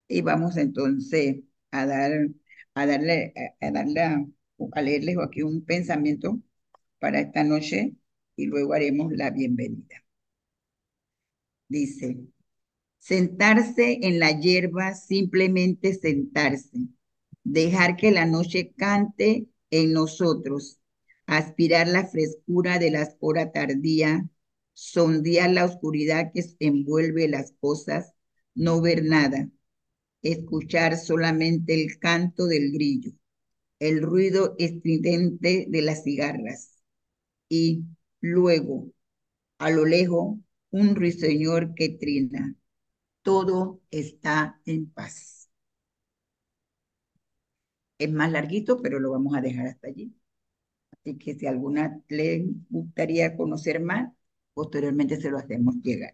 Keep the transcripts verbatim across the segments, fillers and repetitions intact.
y vamos entonces a dar, a darle, a, a darle, a, a leerles aquí un pensamiento para esta noche y luego haremos la bienvenida. Dice, sentarse en la hierba, simplemente sentarse, dejar que la noche cante en nosotros, aspirar la frescura de las horas tardías, sondear la oscuridad que envuelve las cosas, no ver nada, escuchar solamente el canto del grillo, el ruido estridente de las cigarras y luego, a lo lejos, un ruiseñor que trina. Todo está en paz. Es más larguito, pero lo vamos a dejar hasta allí. Así que si alguna le gustaría conocer más, posteriormente se lo hacemos llegar.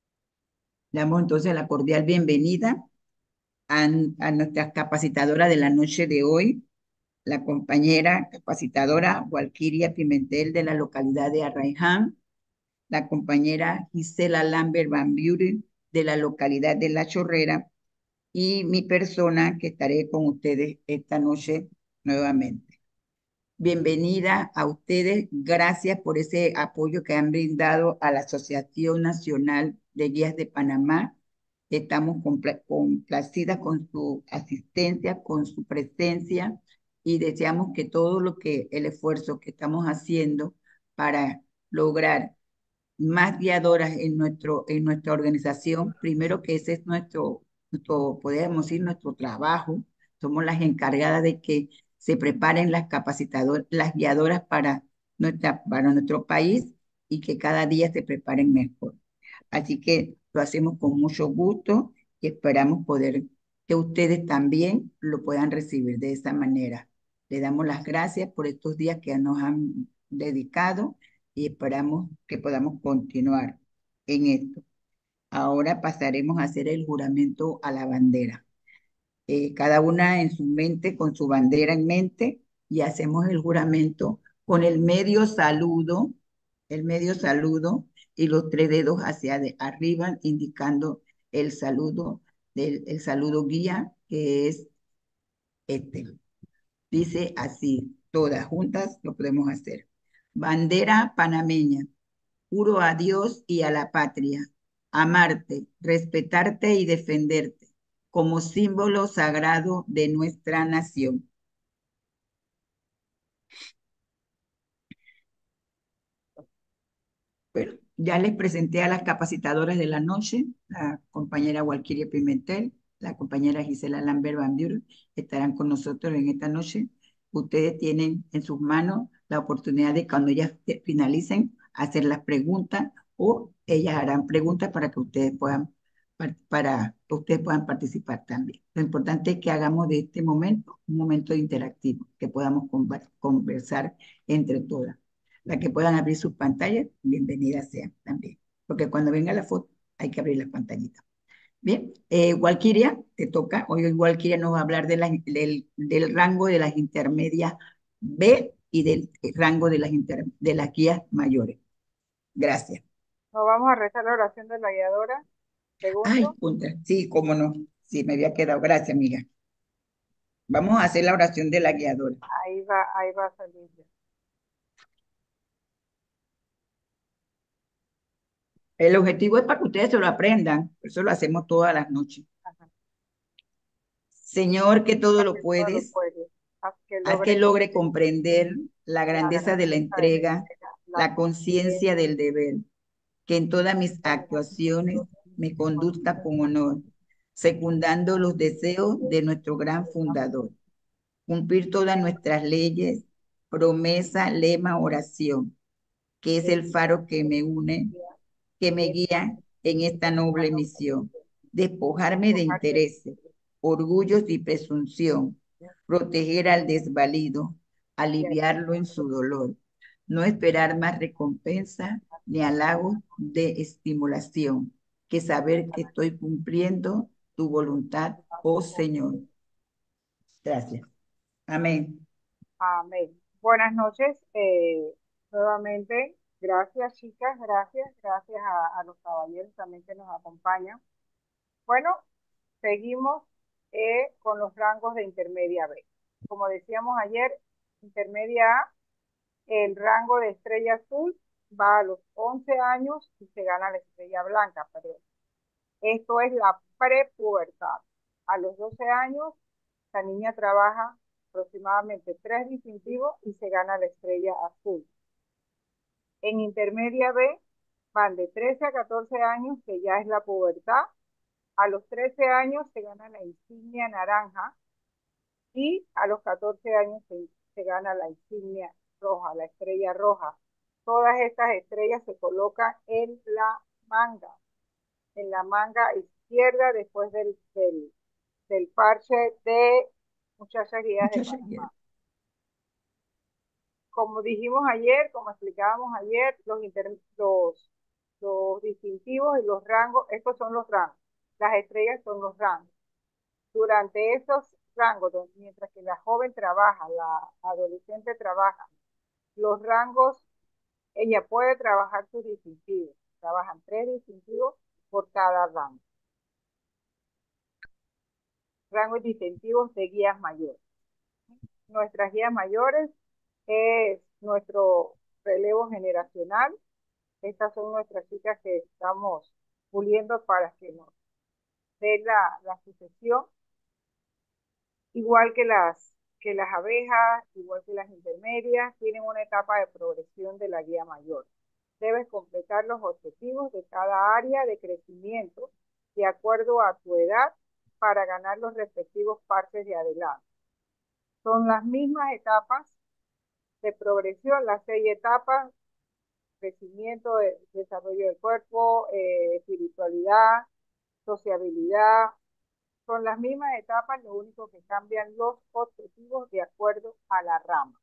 Damos entonces la cordial bienvenida a, a nuestra capacitadora de la noche de hoy, la compañera capacitadora Walkiria Pimentel de la localidad de Arraiján, la compañera Gisela Lambert Van Buren de la localidad de La Chorrera y mi persona que estaré con ustedes esta noche nuevamente. Bienvenida a ustedes, gracias por ese apoyo que han brindado a la Asociación Nacional de Guías de Panamá. Estamos compla- complacidas con su asistencia, con su presencia y deseamos que todo lo que el esfuerzo que estamos haciendo para lograr más guiadoras en, nuestro, en nuestra organización. Primero que ese es nuestro, nuestro, podemos decir, nuestro trabajo. Somos las encargadas de que se preparen las capacitadoras, las guiadoras para, nuestra, para nuestro país y que cada día se preparen mejor. Así que lo hacemos con mucho gusto y esperamos poder que ustedes también lo puedan recibir de esa manera. Le damos las gracias por estos días que nos han dedicado y esperamos que podamos continuar en esto. Ahora pasaremos a hacer el juramento a la bandera. Eh, cada una en su mente, con su bandera en mente, y hacemos el juramento con el medio saludo, el medio saludo y los tres dedos hacia de arriba, indicando el saludo, del, el saludo guía, que es este. Dice así, todas juntas lo podemos hacer. Bandera panameña. Juro a Dios y a la patria, amarte, respetarte y defenderte como símbolo sagrado de nuestra nación. Bueno, ya les presenté a las capacitadoras de la noche, la compañera Walkiria Pimentel, la compañera Gisela Lambert Van Buren, estarán con nosotros en esta noche. Ustedes tienen en sus manos la oportunidad de cuando ellas finalicen hacer las preguntas o ellas harán preguntas para que ustedes puedan para que ustedes puedan participar también. Lo importante es que hagamos de este momento un momento interactivo, que podamos conversar entre todas. Las que puedan abrir sus pantallas, bienvenidas sean también, porque cuando venga la foto hay que abrir las pantallitas. Bien, eh, Walkiria, te toca. Hoy Walkiria nos va a hablar de la, del, del rango de las intermedias B y del rango de las, inter, de las guías mayores. Gracias. Nos vamos a rezar la oración de la guiadora. Ay, Segundo, punta. Sí, cómo no. Sí, me había quedado. Gracias, amiga. Vamos a hacer la oración de la guiadora. ahí va, ahí va a salir ya. El objetivo es para que ustedes se lo aprendan. Eso lo hacemos todas las noches. Ajá. Señor, que todo Para lo que todo lo puedes, puede, haz que haz que logre logre comprender comprender la la grandeza de la grandeza de la entrega, entrega, la la conciencia conciencia del deber, que en todas mis de las actuaciones me conduzca con conductas honor, secundando los deseos de nuestro gran fundador, cumplir todas nuestras leyes, promesa, lema, oración, que es el faro que me une, que me guía en esta noble misión, despojarme de intereses, orgullos y presunción, proteger al desvalido, aliviarlo en su dolor, no esperar más recompensa ni halagos de estimulación, que saber que estoy cumpliendo tu voluntad, oh Señor. Gracias. Amén. Amén. Buenas noches. Eh, nuevamente, gracias chicas, gracias, gracias a, a los caballeros también que nos acompañan. Bueno, seguimos. eh, con los rangos de intermedia B. Como decíamos ayer, intermedia A, el rango de estrella azul va a los once años y se gana la estrella blanca, pero esto es la prepubertad. A los doce años, la niña trabaja aproximadamente tres distintivos y se gana la estrella azul. En intermedia B van de trece a catorce años, que ya es la pubertad. A los trece años se gana la insignia naranja y a los catorce años se, se gana la insignia roja, la estrella roja. Todas estas estrellas se colocan en la manga, en la manga izquierda después del, del, del parche de Muchachas Guías de Muchacha, ya. Panamá. Como dijimos ayer, como explicábamos ayer, los, inter, los, los distintivos y los rangos, estos son los rangos, las estrellas son los rangos. Durante esos rangos, mientras que la joven trabaja, la adolescente trabaja, los rangos, ella puede trabajar sus distintivos. Trabajan tres distintivos por cada rango. Rangos distintivos de guías mayores. Nuestras guías mayores es nuestro relevo generacional. Estas son nuestras chicas que estamos puliendo para que nos dé la, la sucesión, igual que las, que las abejas, igual que las intermedias, tienen una etapa de progresión de la guía mayor. Debes completar los objetivos de cada área de crecimiento de acuerdo a tu edad para ganar los respectivos partes de adelante. Son las mismas etapas de progresión, las seis etapas: crecimiento, de, desarrollo del cuerpo, eh, espiritualidad, sociabilidad. Son las mismas etapas, lo único que cambian los objetivos de acuerdo a la rama.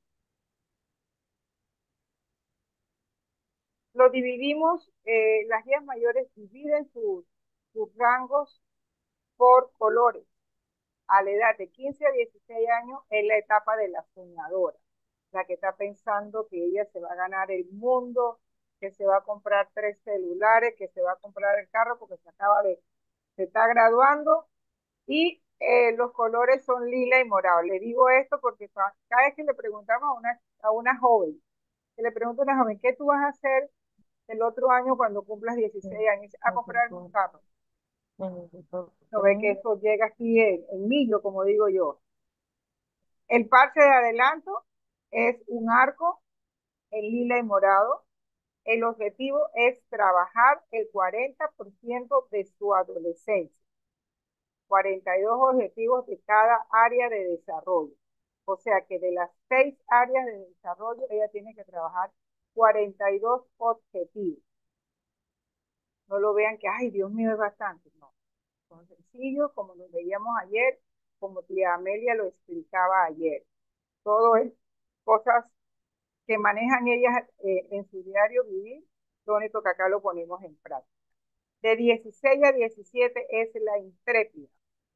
Lo dividimos, eh, las guías mayores dividen sus, sus rangos por colores. A la edad de quince a dieciséis años es la etapa de la soñadora, la que está pensando que ella se va a ganar el mundo, que se va a comprar tres celulares, que se va a comprar el carro porque se acaba de, se está graduando, y eh, los colores son lila y morado. Le digo esto porque cada vez que le preguntamos a una, a una joven, que le pregunto a una joven, ¿qué tú vas a hacer el otro año cuando cumplas dieciséis años? A comprar un carro. No ve que eso llega aquí en, en millo, como digo yo. El parche de adelanto es un arco en lila y morado. El objetivo es trabajar el cuarenta por ciento de su adolescencia. cuarenta y dos objetivos de cada área de desarrollo. O sea que de las seis áreas de desarrollo, ella tiene que trabajar cuarenta y dos objetivos. No lo vean que, ay, Dios mío, es bastante. No, son sencillos, como lo veíamos ayer, como tía Amelia lo explicaba ayer. Todo es cosas que manejan ellas eh, en su diario vivir, lo único que acá lo ponemos en práctica. De dieciséis a diecisiete es la intrépida.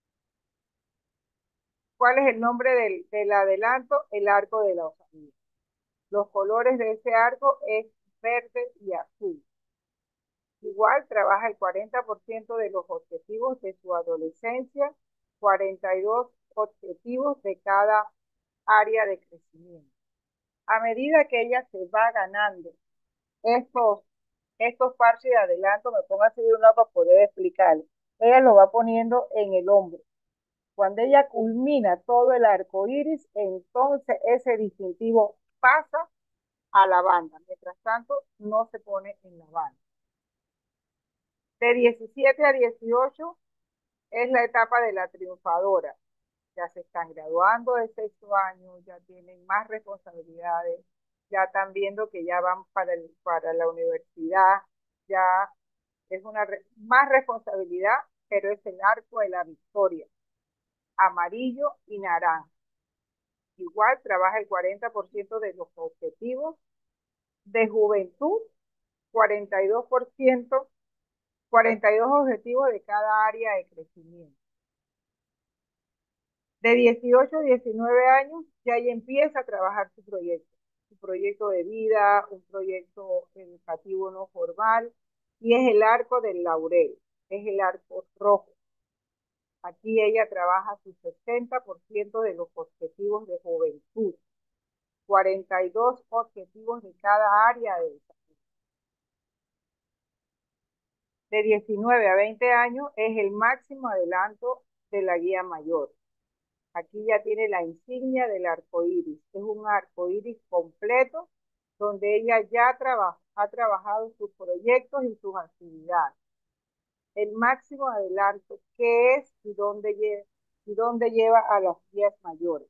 ¿Cuál es el nombre del, del adelanto? El arco de la osadía. Los colores de ese arco es verde y azul. Igual trabaja el cuarenta por ciento de los objetivos de su adolescencia, cuarenta y dos objetivos de cada área de crecimiento. A medida que ella se va ganando estos, estos parches de adelanto, me pongo así de un lado para poder explicarle, ella lo va poniendo en el hombro. Cuando ella culmina todo el arco iris, entonces ese distintivo pasa a la banda. Mientras tanto, no se pone en la banda. De diecisiete a dieciocho es la etapa de la triunfadora. Ya se están graduando de sexto año, ya tienen más responsabilidades, ya están viendo que ya van para, el, para la universidad, ya es una re más responsabilidad, pero es el arco de la victoria, amarillo y naranja. Igual trabaja el cuarenta por ciento de los objetivos de juventud, cuarenta y dos por ciento, cuarenta y dos objetivos de cada área de crecimiento. De dieciocho a diecinueve años ya ella empieza a trabajar su proyecto, su proyecto de vida, un proyecto educativo no formal, y es el arco del laurel, es el arco rojo. Aquí ella trabaja su sesenta por ciento de los objetivos de juventud, cuarenta y dos objetivos de cada área de desarrollo. De diecinueve a veinte años es el máximo adelanto de la guía mayor. Aquí ya tiene la insignia del arco iris. Es un arco iris completo donde ella ya traba, ha trabajado sus proyectos y sus actividades. El máximo adelanto, qué es y dónde lleva, y dónde lleva a las guías mayores.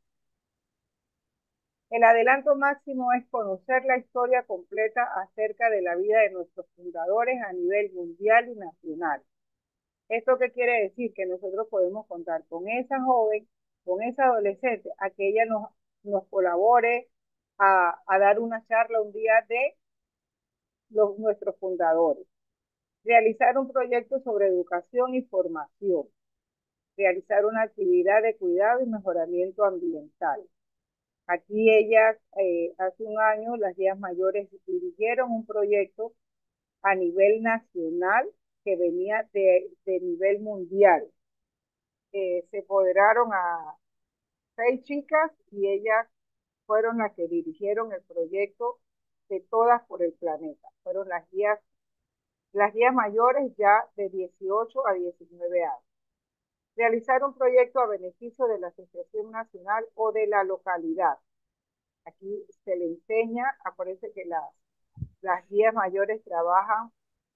El adelanto máximo es conocer la historia completa acerca de la vida de nuestros fundadores a nivel mundial y nacional. ¿Esto qué quiere decir? Que nosotros podemos contar con esa joven, con esa adolescente, a que ella nos, nos colabore a, a dar una charla un día de los, nuestros fundadores. Realizar un proyecto sobre educación y formación. Realizar una actividad de cuidado y mejoramiento ambiental. Aquí ellas, eh, hace un año, las guías mayores dirigieron un proyecto a nivel nacional que venía de, de nivel mundial. Eh, se apoderaron a seis chicas y ellas fueron las que dirigieron el proyecto de todas por el planeta. Fueron las guías, las guías mayores ya de dieciocho a diecinueve años. Realizar un proyecto a beneficio de la Asociación Nacional o de la localidad. Aquí se le enseña, aparece que las, las guías mayores trabajan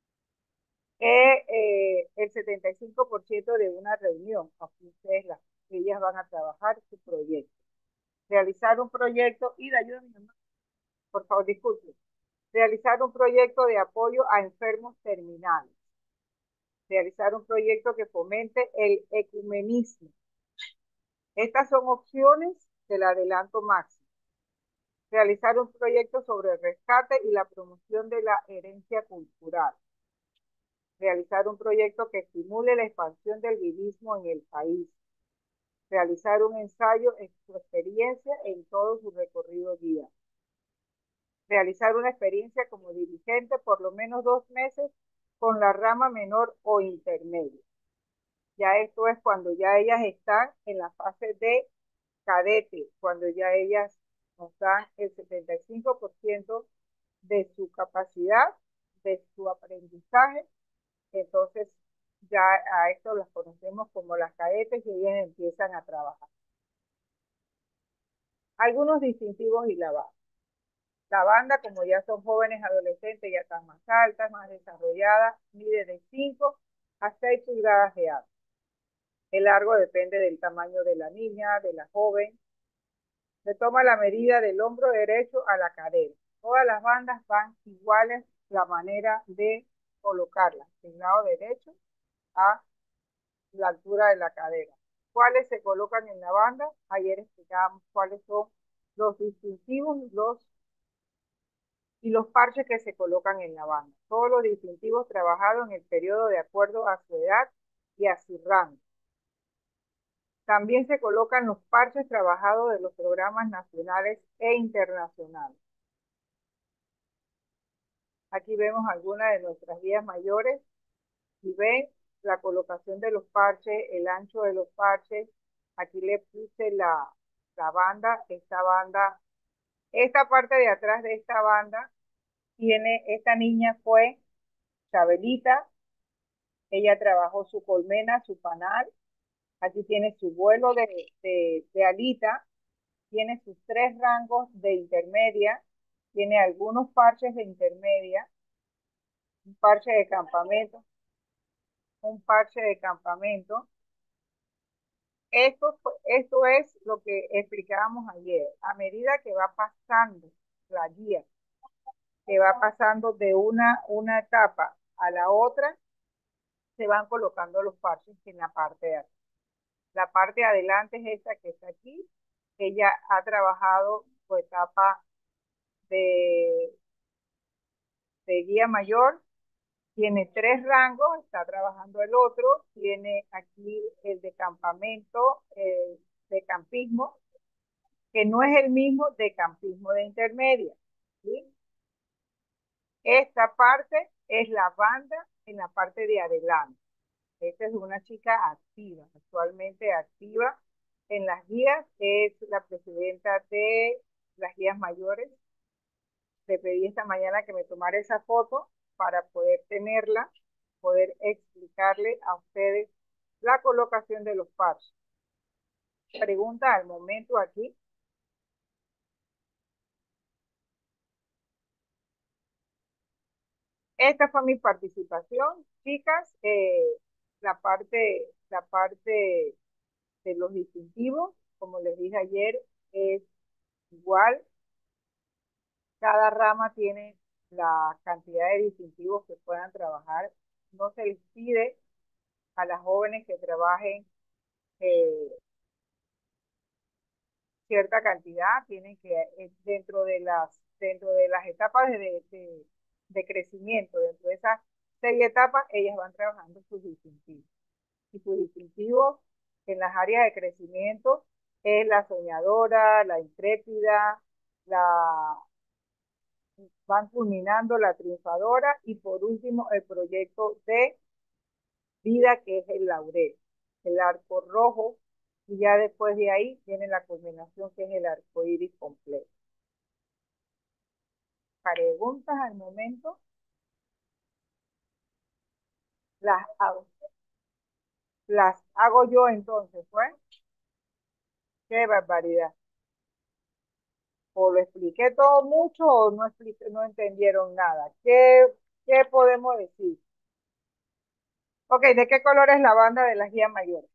eh, eh, el setenta y cinco por ciento de una reunión. Aquí ustedes, las, ellas van a trabajar su proyecto. Realizar un proyecto, y de ayuda, por favor, disculpe. Realizar un proyecto de apoyo a enfermos terminales. Realizar un proyecto que fomente el ecumenismo. Estas son opciones del adelanto máximo. Realizar un proyecto sobre el rescate y la promoción de la herencia cultural. Realizar un proyecto que estimule la expansión del budismo en el país. Realizar un ensayo en su experiencia en todo su recorrido guía. Realizar una experiencia como dirigente por lo menos dos meses con la rama menor o intermedia. Ya esto es cuando ya ellas están en la fase de cadete, cuando ya ellas nos dan el setenta y cinco por ciento de su capacidad, de su aprendizaje. Entonces ya a esto las conocemos como las cadetes y ellas empiezan a trabajar. Algunos distintivos y la banda. La banda, como ya son jóvenes adolescentes, ya están más altas, más desarrolladas, mide de cinco a seis pulgadas de alto. El largo depende del tamaño de la niña, de la joven. Se toma la medida del hombro derecho a la cadera. Todas las bandas van iguales la manera de colocarlas, del lado derecho a la altura de la cadera. ¿Cuáles se colocan en la banda? Ayer explicábamos cuáles son los distintivos y los, y los parches que se colocan en la banda. Todos los distintivos trabajados en el periodo de acuerdo a su edad y a su rango. También se colocan los parches trabajados de los programas nacionales e internacionales. Aquí vemos algunas de nuestras guías mayores y ven la colocación de los parches, el ancho de los parches. Aquí le puse la, la banda, esta banda, esta parte de atrás de esta banda tiene, esta niña fue Chabelita, ella trabajó su colmena, su panal, aquí tiene su vuelo de, de, de alita, tiene sus tres rangos de intermedia, tiene algunos parches de intermedia, un parche de campamento, un parche de campamento. Esto, esto es lo que explicábamos ayer. A medida que va pasando la guía, que va pasando de una, una etapa a la otra, se van colocando los parches en la parte de atrás. La parte de adelante es esta que está aquí. Ella ha trabajado su etapa de, de guía mayor, tiene tres rangos, está trabajando el otro, tiene aquí el de campamento, eh, de campismo, que no es el mismo de campismo de intermedia, ¿sí? Esta parte es la banda en la parte de adelante. Esta es una chica activa, actualmente activa en las guías, es la presidenta de las guías mayores. Le pedí esta mañana que me tomara esa foto para poder tenerla, poder explicarle a ustedes la colocación de los parches. Pregunta al momento aquí. Esta fue mi participación, chicas. Eh, la parte, la parte de los distintivos, como les dije ayer, es igual. Cada rama tiene la cantidad de distintivos que puedan trabajar. No se les pide a las jóvenes que trabajen eh, cierta cantidad, tienen que, eh, dentro de las, dentro de las etapas de, de, de crecimiento, dentro de esas seis etapas, ellas van trabajando sus distintivos. Y sus distintivos en las áreas de crecimiento es la soñadora, la intrépida, la van culminando la triunfadora y por último el proyecto de vida que es el laurel, el arco rojo, y ya después de ahí viene la culminación que es el arco iris completo. Preguntas al momento, las hago, las hago yo entonces, ¿pues? Qué barbaridad. O lo expliqué todo mucho o no expliqué, no entendieron nada. ¿Qué, qué podemos decir? Ok, ¿de qué color es la banda de las guías mayores?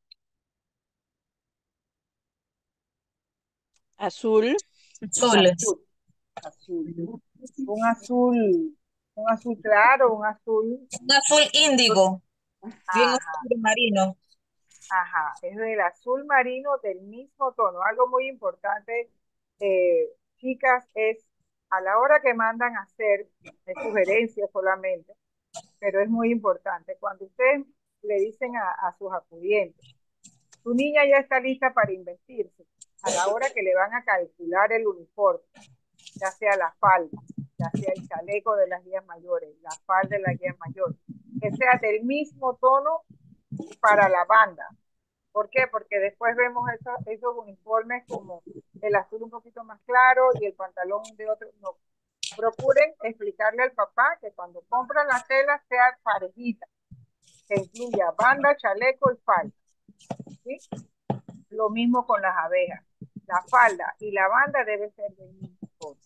Azul. Azul, azul. Un azul, un azul claro, un azul. Un azul índigo, bien Ajá, oscuro marino. ajá, es del azul marino del mismo tono. Algo muy importante, eh, chicas, es a la hora que mandan a hacer, es sugerencia solamente, pero es muy importante. Cuando ustedes le dicen a, a sus acudientes, tu niña ya está lista para investirse, a la hora que le van a calcular el uniforme, ya sea la falda, ya sea el chaleco de las guías mayores, la falda de la guía mayor, que sea del mismo tono para la banda. ¿Por qué? Porque después vemos esos, esos uniformes como el azul un poquito más claro y el pantalón de otro. No. Procuren explicarle al papá que cuando compran la tela sea parejita, que incluya banda, chaleco y falda. ¿Sí? Lo mismo con las abejas. La falda y la banda debe ser del mismo tono.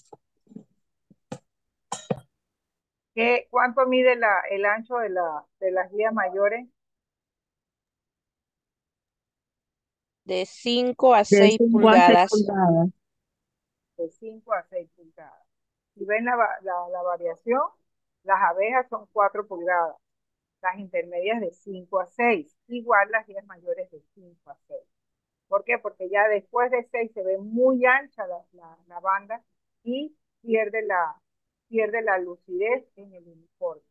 ¿Qué, ¿Cuánto mide la, el ancho de, la, de las guías mayores? De cinco a De seis cinco a seis pulgadas. pulgadas. De cinco a seis pulgadas. Si ven la, la, la variación, las abejas son cuatro pulgadas, las intermedias de cinco a seis, igual las guías mayores de cinco a seis. ¿Por qué? Porque ya después de seis se ve muy ancha la, la, la banda y pierde la, pierde la lucidez en el uniforme.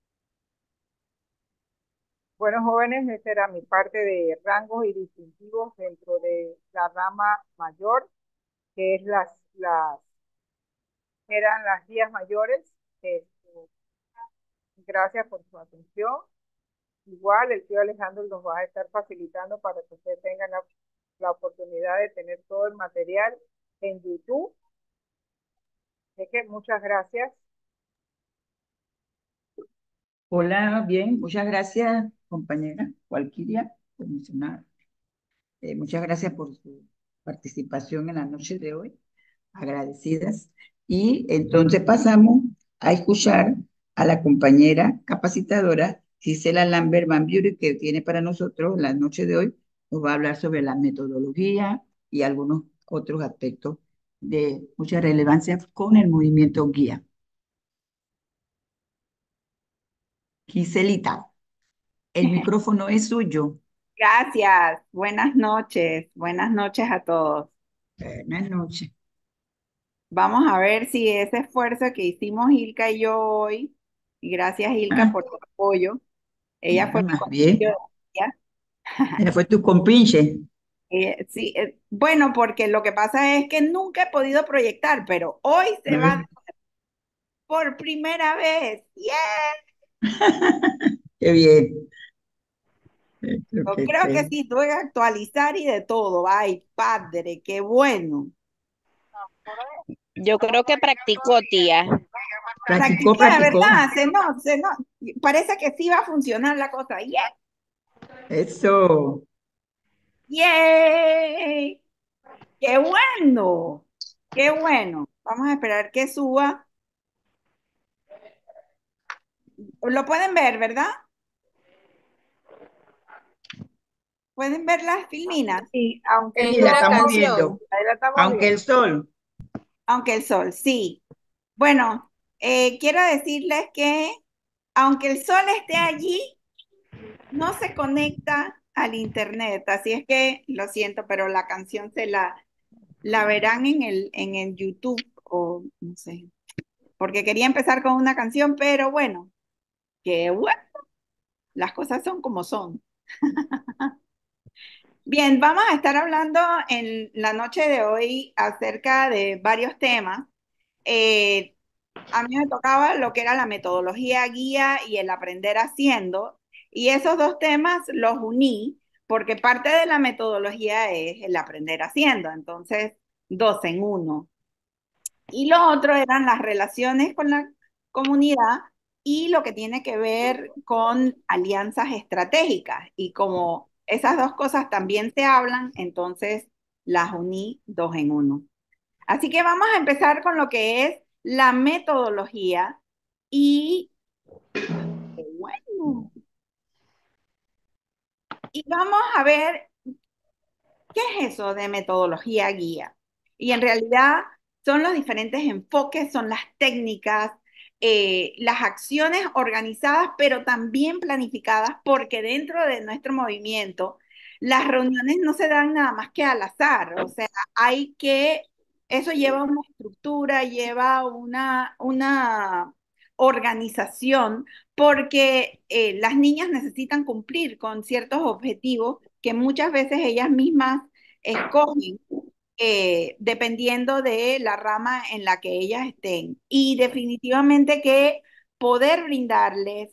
Bueno, jóvenes, esta era mi parte de rangos y distintivos dentro de la rama mayor, que es las, las eran las guías mayores. Este, gracias por su atención. Igual el tío Alejandro nos va a estar facilitando para que ustedes tengan la, la oportunidad de tener todo el material en YouTube. Así que muchas gracias. Hola, bien, muchas gracias, compañera Walquiria, por mencionar. Eh, muchas gracias por su participación en la noche de hoy, agradecidas. Y entonces pasamos a escuchar a la compañera capacitadora Gisela Lambert Van Buren, que tiene para nosotros la noche de hoy, nos va a hablar sobre la metodología y algunos otros aspectos de mucha relevancia con el movimiento guía. Giselita, el micrófono es suyo. Gracias, buenas noches, buenas noches a todos. Buenas noches. Vamos a ver si ese esfuerzo que hicimos Ilka y yo hoy, y gracias Ilka Ah, por tu apoyo, ella fue nada mi más conejillo bien. de India. Ella fue tu compinche. Eh, sí, eh, bueno, porque lo que pasa es que nunca he podido proyectar, pero hoy se va a Mm, dar por primera vez. ¡Yeah! qué bien. Creo Yo que creo que sí. sí, tuve que actualizar y de todo. Ay, padre, qué bueno. Yo creo que practicó, tía. Practicó, Practiqué, practicó. ¿verdad? Se no, se no. Parece que sí va a funcionar la cosa. ¡Yeah! Eso. ¡Yay! ¡Qué bueno! ¡Qué bueno! Vamos a esperar que suba. Lo pueden ver, ¿verdad? Pueden ver las filminas, Y aunque el Es Sí, la sol, una estamos canción. viendo. ahí la estamos Aunque el viendo. sol. aunque el sol, sí. Bueno, eh, quiero decirles que aunque el sol esté allí, no se conecta al internet. Así es que lo siento, pero la canción se la, la verán en el, en el YouTube o no sé, porque quería empezar con una canción, pero bueno, que bueno, las cosas son como son. Bien, vamos a estar hablando en la noche de hoy acerca de varios temas. Eh, a mí me tocaba lo que era la metodología guía y el aprender haciendo, y esos dos temas los uní porque parte de la metodología es el aprender haciendo, entonces dos en uno. Y lo otro eran las relaciones con la comunidad y lo que tiene que ver con alianzas estratégicas. Y como esas dos cosas también se hablan, entonces las uní dos en uno. Así que vamos a empezar con lo que es la metodología y bueno, y vamos a ver ¿qué es eso de metodología guía? Y en realidad son los diferentes enfoques, son las técnicas, eh, las acciones organizadas, pero también planificadas, porque dentro de nuestro movimiento las reuniones no se dan nada más que al azar, o sea, hay que, eso lleva una estructura, lleva una, una organización, porque eh, las niñas necesitan cumplir con ciertos objetivos que muchas veces ellas mismas escogen eh, dependiendo de la rama en la que ellas estén. Y definitivamente que poder brindarles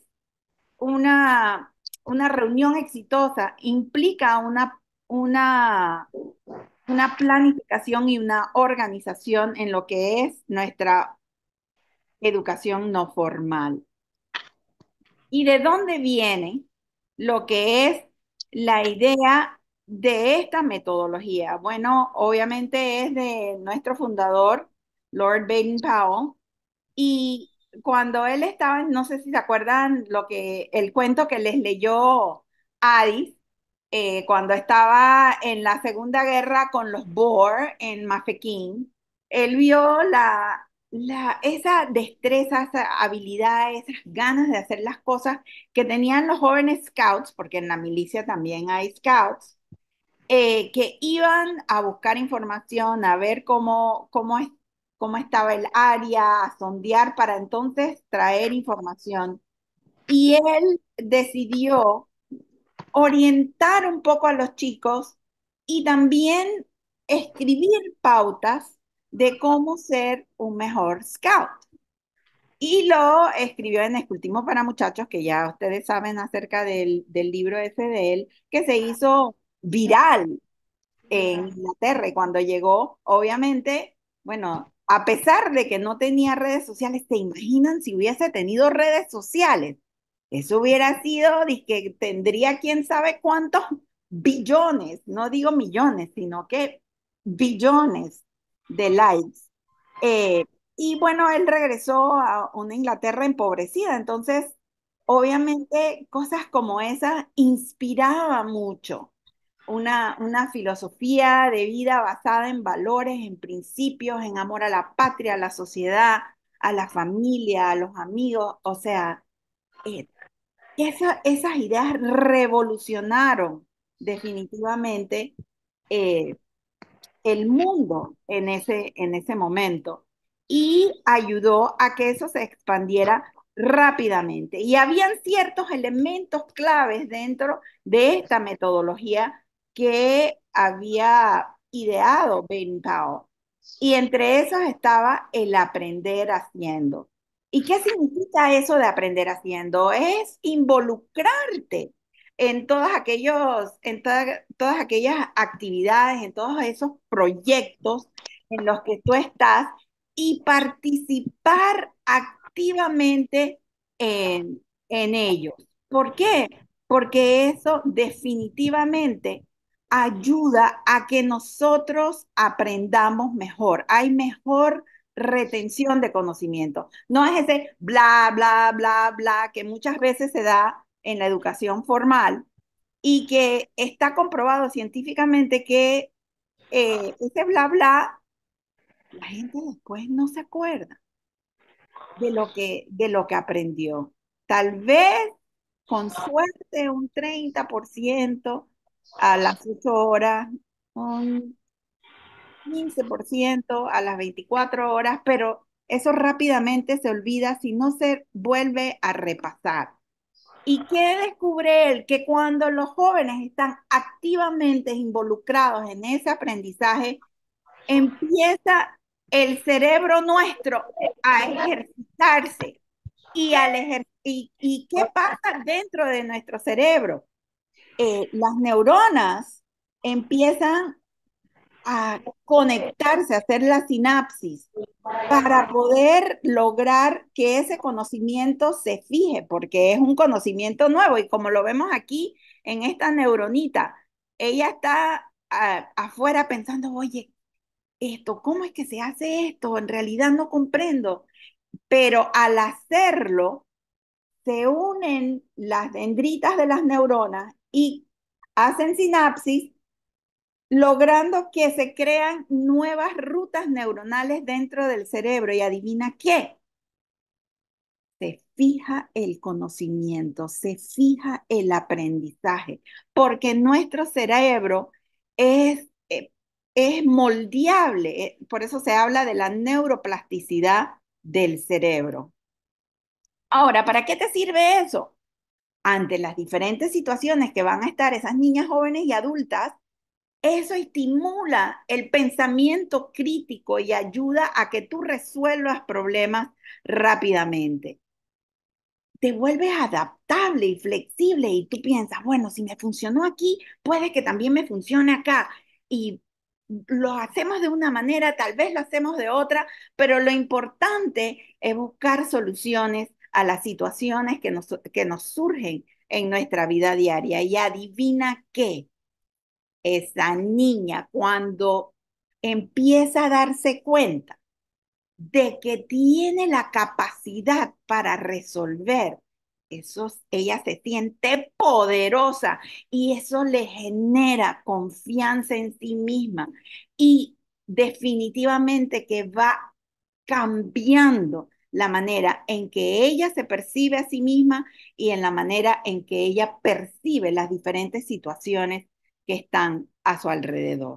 una, una reunión exitosa implica una, una, una planificación y una organización en lo que es nuestra educación no formal. ¿Y de dónde viene lo que es la idea de esta metodología? Bueno, obviamente es de nuestro fundador, Lord Baden-Powell, y cuando él estaba, no sé si se acuerdan lo que, el cuento que les leyó Addis, eh, cuando estaba en la Segunda Guerra con los Boer en Mafeking, él vio la, la, esa destreza, esa habilidad, esas ganas de hacer las cosas que tenían los jóvenes scouts, porque en la milicia también hay scouts, eh, que iban a buscar información, a ver cómo, cómo, es, cómo estaba el área, a sondear para entonces traer información. Y él decidió orientar un poco a los chicos y también escribir pautas de cómo ser un mejor scout. Y lo escribió en Escultismo para Muchachos, que ya ustedes saben acerca del, del libro ese de él, que se hizo viral en Inglaterra y cuando llegó, obviamente, bueno, a pesar de que no tenía redes sociales, ¿se imaginan si hubiese tenido redes sociales? Eso hubiera sido, que tendría quién sabe cuántos billones, no digo millones, sino que billones de likes. Eh, y bueno, él regresó a una Inglaterra empobrecida, entonces, obviamente, cosas como esas inspiraban mucho una, una filosofía de vida basada en valores, en principios, en amor a la patria, a la sociedad, a la familia, a los amigos. O sea, eh, esa- esas ideas revolucionaron definitivamente eh, el mundo en ese, en ese momento y ayudó a que eso se expandiera rápidamente. Y habían ciertos elementos claves dentro de esta metodología que había ideado Ben Powell. Y entre esos estaba el aprender haciendo. ¿Y qué significa eso de aprender haciendo? Es involucrarte. en todos aquellos, en toda- todas aquellas actividades, en todos esos proyectos en los que tú estás y participar activamente en, en ellos. ¿Por qué? Porque eso definitivamente ayuda a que nosotros aprendamos mejor. Hay mejor retención de conocimiento. No es ese bla, bla, bla, bla que muchas veces se da en la educación formal y que está comprobado científicamente que eh, ese bla, bla, la gente después no se acuerda de lo que, de lo que aprendió. Tal vez con suerte un treinta por ciento a las ocho horas, un quince por ciento a las veinticuatro horas, pero eso rápidamente se olvida si no se vuelve a repasar. ¿Y qué descubre él? Que cuando los jóvenes están activamente involucrados en ese aprendizaje, empieza el cerebro nuestro a ejercitarse. ¿Y, al ejer y, y qué pasa dentro de nuestro cerebro? Eh, las neuronas empiezan a conectarse, a hacer la sinapsis para poder lograr que ese conocimiento se fije, porque es un conocimiento nuevo y como lo vemos aquí en esta neuronita, ella está a, afuera pensando, oye, esto, ¿cómo es que se hace esto? En realidad no comprendo, pero al hacerlo, se unen las dendritas de las neuronas y hacen sinapsis logrando que se crean nuevas rutas neuronales dentro del cerebro. Y adivina qué, se fija el conocimiento, se fija el aprendizaje, porque nuestro cerebro es, eh, es moldeable. eh, Por eso se habla de la neuroplasticidad del cerebro. Ahora, ¿para qué te sirve eso? Ante las diferentes situaciones que van a estar esas niñas jóvenes y adultas, eso estimula el pensamiento crítico y ayuda a que tú resuelvas problemas rápidamente. Te vuelves adaptable y flexible y tú piensas, bueno, si me funcionó aquí, puede que también me funcione acá. Y lo hacemos de una manera, tal vez lo hacemos de otra, pero lo importante es buscar soluciones a las situaciones que nos, que nos surgen en nuestra vida diaria. Y adivina qué, esa niña cuando empieza a darse cuenta de que tiene la capacidad para resolver, eso, ella se siente poderosa y eso le genera confianza en sí misma y definitivamente que va cambiando la manera en que ella se percibe a sí misma y en la manera en que ella percibe las diferentes situaciones que están a su alrededor.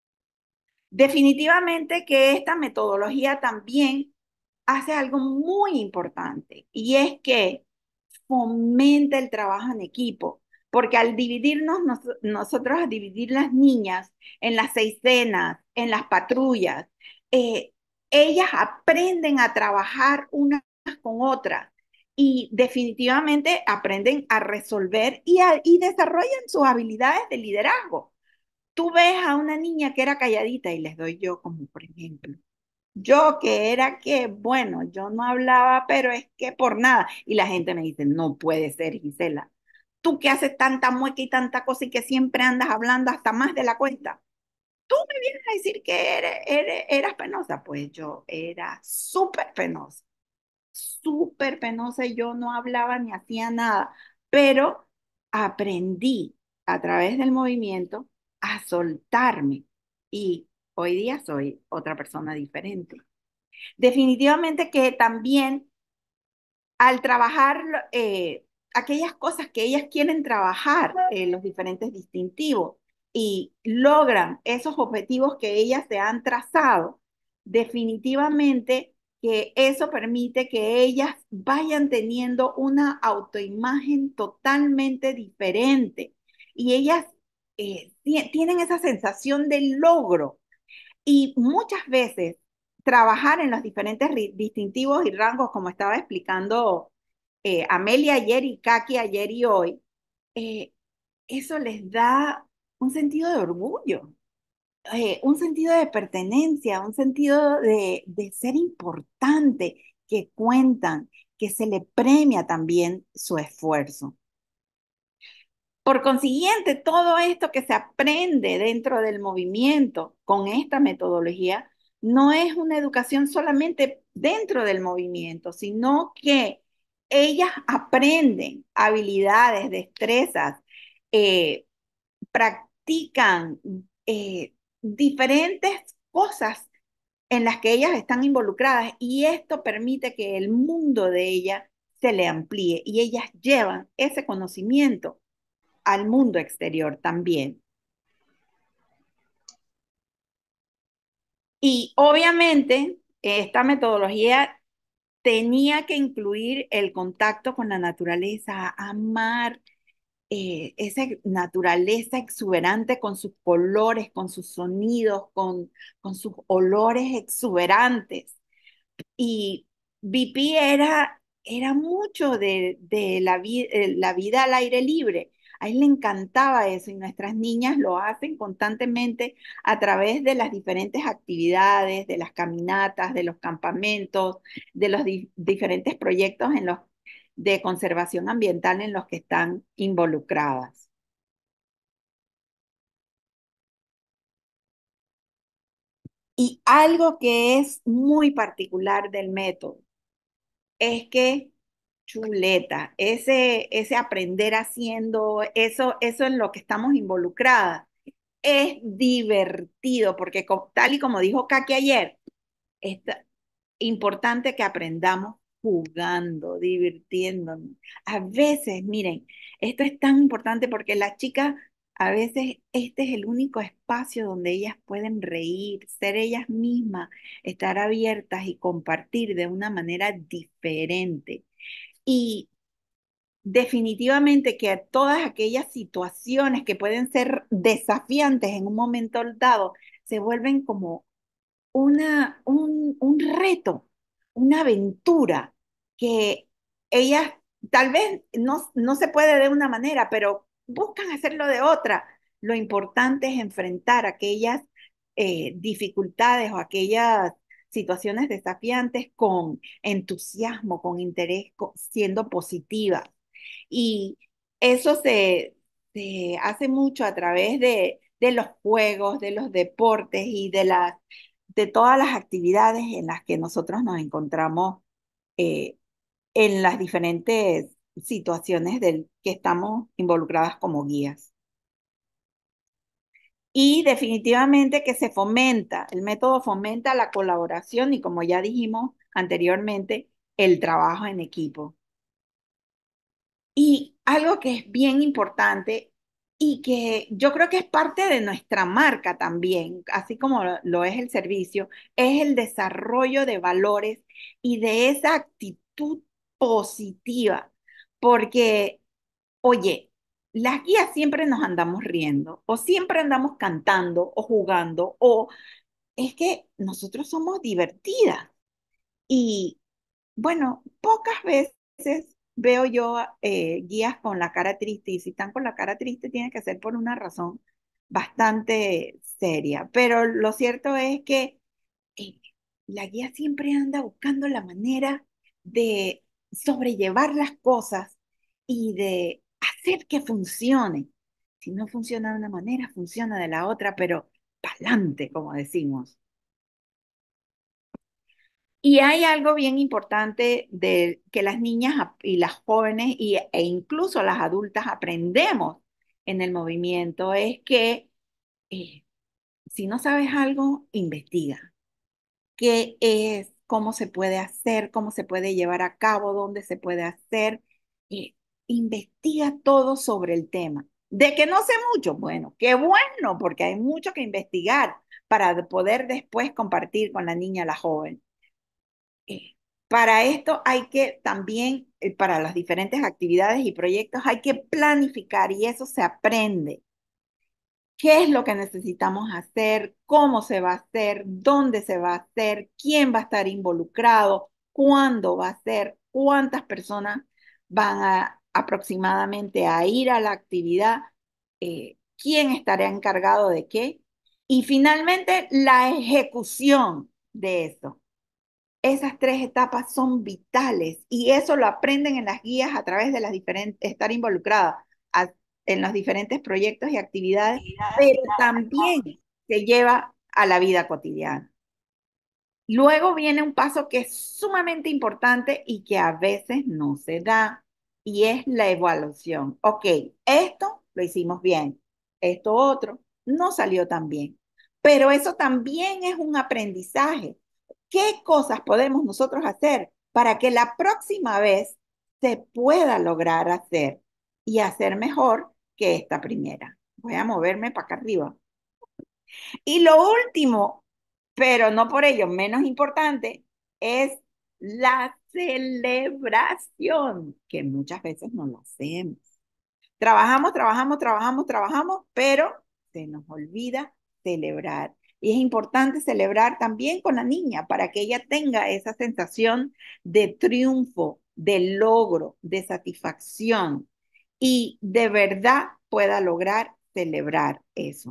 Definitivamente que esta metodología también hace algo muy importante y es que fomenta el trabajo en equipo, porque al dividirnos nos, nosotros, a dividir las niñas en las seisenas, en las patrullas, eh, ellas aprenden a trabajar unas con otras y definitivamente aprenden a resolver y, a, y desarrollan sus habilidades de liderazgo. Tú ves a una niña que era calladita y les doy yo como por ejemplo. Yo que era que, bueno, yo no hablaba, pero es que por nada. Y la gente me dice, no puede ser, Gisela. Tú que haces tanta mueca y tanta cosa y que siempre andas hablando hasta más de la cuenta. Tú me vienes a decir que eres, eres- eras penosa. Pues yo era súper penosa, súper penosa y yo no hablaba ni hacía nada. Pero aprendí a través del movimiento a soltarme. Y hoy día soy otra persona diferente. Definitivamente que también al trabajar eh, aquellas cosas que ellas quieren trabajar, eh, los diferentes distintivos, y logran esos objetivos que ellas se han trazado, definitivamente que eso permite que ellas vayan teniendo una autoimagen totalmente diferente y ellas eh, tienen esa sensación de logro y muchas veces trabajar en los diferentes distintivos y rangos, como estaba explicando eh, Amelia ayer y Kaki ayer y hoy, eh, eso les da un sentido de orgullo, eh, un sentido de pertenencia, un sentido de, de ser importante, que cuentan, que se le premia también su esfuerzo. Por consiguiente, todo esto que se aprende dentro del movimiento con esta metodología no es una educación solamente dentro del movimiento, sino que ellas aprenden habilidades, destrezas, eh, practican eh, diferentes cosas en las que ellas están involucradas y esto permite que el mundo de ellas se le amplíe y ellas llevan ese conocimiento al mundo exterior también. Y obviamente esta metodología tenía que incluir el contacto con la naturaleza, amar eh, esa naturaleza exuberante con sus colores, con sus sonidos, con, con sus olores exuberantes. Y B P era, era mucho de, de la, vi- eh, la vida al aire libre. A él le encantaba eso y nuestras niñas lo hacen constantemente a través de las diferentes actividades, de las caminatas, de los campamentos, de los di- diferentes proyectos en los, de conservación ambiental en los que están involucradas. Y algo que es muy particular del método es que chuleta, ese, ese aprender haciendo, eso, eso en lo que estamos involucradas, es divertido, porque co- tal y como dijo Kaki ayer, es importante que aprendamos jugando, divirtiéndonos. A veces, miren, esto es tan importante porque las chicas, a veces este es el único espacio donde ellas pueden reír, ser ellas mismas, estar abiertas y compartir de una manera diferente. Y definitivamente que todas aquellas situaciones que pueden ser desafiantes en un momento dado se vuelven como una, un, un reto, una aventura que ellas tal vez no, no se puede de una manera, pero buscan hacerlo de otra. Lo importante es enfrentar aquellas eh, dificultades o aquellas situaciones desafiantes con entusiasmo, con interés, co- siendo positiva. Y eso se, se hace mucho a través de, de los juegos, de los deportes y de, las, de todas las actividades en las que nosotros nos encontramos eh, en las diferentes situaciones del que estamos involucradas como guías. Y definitivamente que se fomenta, el método fomenta la colaboración y como ya dijimos anteriormente, el trabajo en equipo. Y algo que es bien importante y que yo creo que es parte de nuestra marca también, así como lo, lo es el servicio, es el desarrollo de valores y de esa actitud positiva. Porque, oye, las guías siempre nos andamos riendo o siempre andamos cantando o jugando o es que nosotros somos divertidas. Y bueno, pocas veces veo yo eh, guías con la cara triste y si están con la cara triste tiene que ser por una razón bastante seria. Pero lo cierto es que eh, la guía siempre anda buscando la manera de sobrellevar las cosas y de hacer que funcione. Si no funciona de una manera, funciona de la otra, pero pa'lante, como decimos. Y hay algo bien importante de que las niñas ap- y las jóvenes y, e incluso las adultas aprendemos en el movimiento, es que eh, si no sabes algo, investiga. ¿Qué es? ¿Cómo se puede hacer? ¿Cómo se puede llevar a cabo? ¿Dónde se puede hacer? Eh, investiga todo sobre el tema. De que no sé mucho, bueno, qué bueno, porque hay mucho que investigar para poder después compartir con la niña, la joven. Eh, para esto hay que también, eh, para las diferentes actividades y proyectos, hay que planificar y eso se aprende. ¿Qué es lo que necesitamos hacer? ¿Cómo se va a hacer? ¿Dónde se va a hacer? ¿Quién va a estar involucrado? ¿Cuándo va a ser? ¿Cuántas personas van a aproximadamente a ir a la actividad? eh, quién estará encargado de qué, y finalmente la ejecución de eso. Esas tres etapas son vitales y eso lo aprenden en las guías a través de las diferentes, estar involucrada a- en los diferentes proyectos y actividades, pero también se lleva a la vida cotidiana. Luego viene un paso que es sumamente importante y que a veces no se da, y es la evaluación. Ok, esto lo hicimos bien, esto otro no salió tan bien, pero eso también es un aprendizaje. ¿Qué cosas podemos nosotros hacer para que la próxima vez se pueda lograr hacer y hacer mejor que esta primera? Voy a moverme para acá arriba. Y lo último, pero no por ello menos importante, es la celebración, que muchas veces no lo hacemos. Trabajamos, trabajamos, trabajamos, trabajamos, pero se nos olvida celebrar. Y es importante celebrar también con la niña para que ella tenga esa sensación de triunfo, de logro, de satisfacción y de verdad pueda lograr celebrar eso.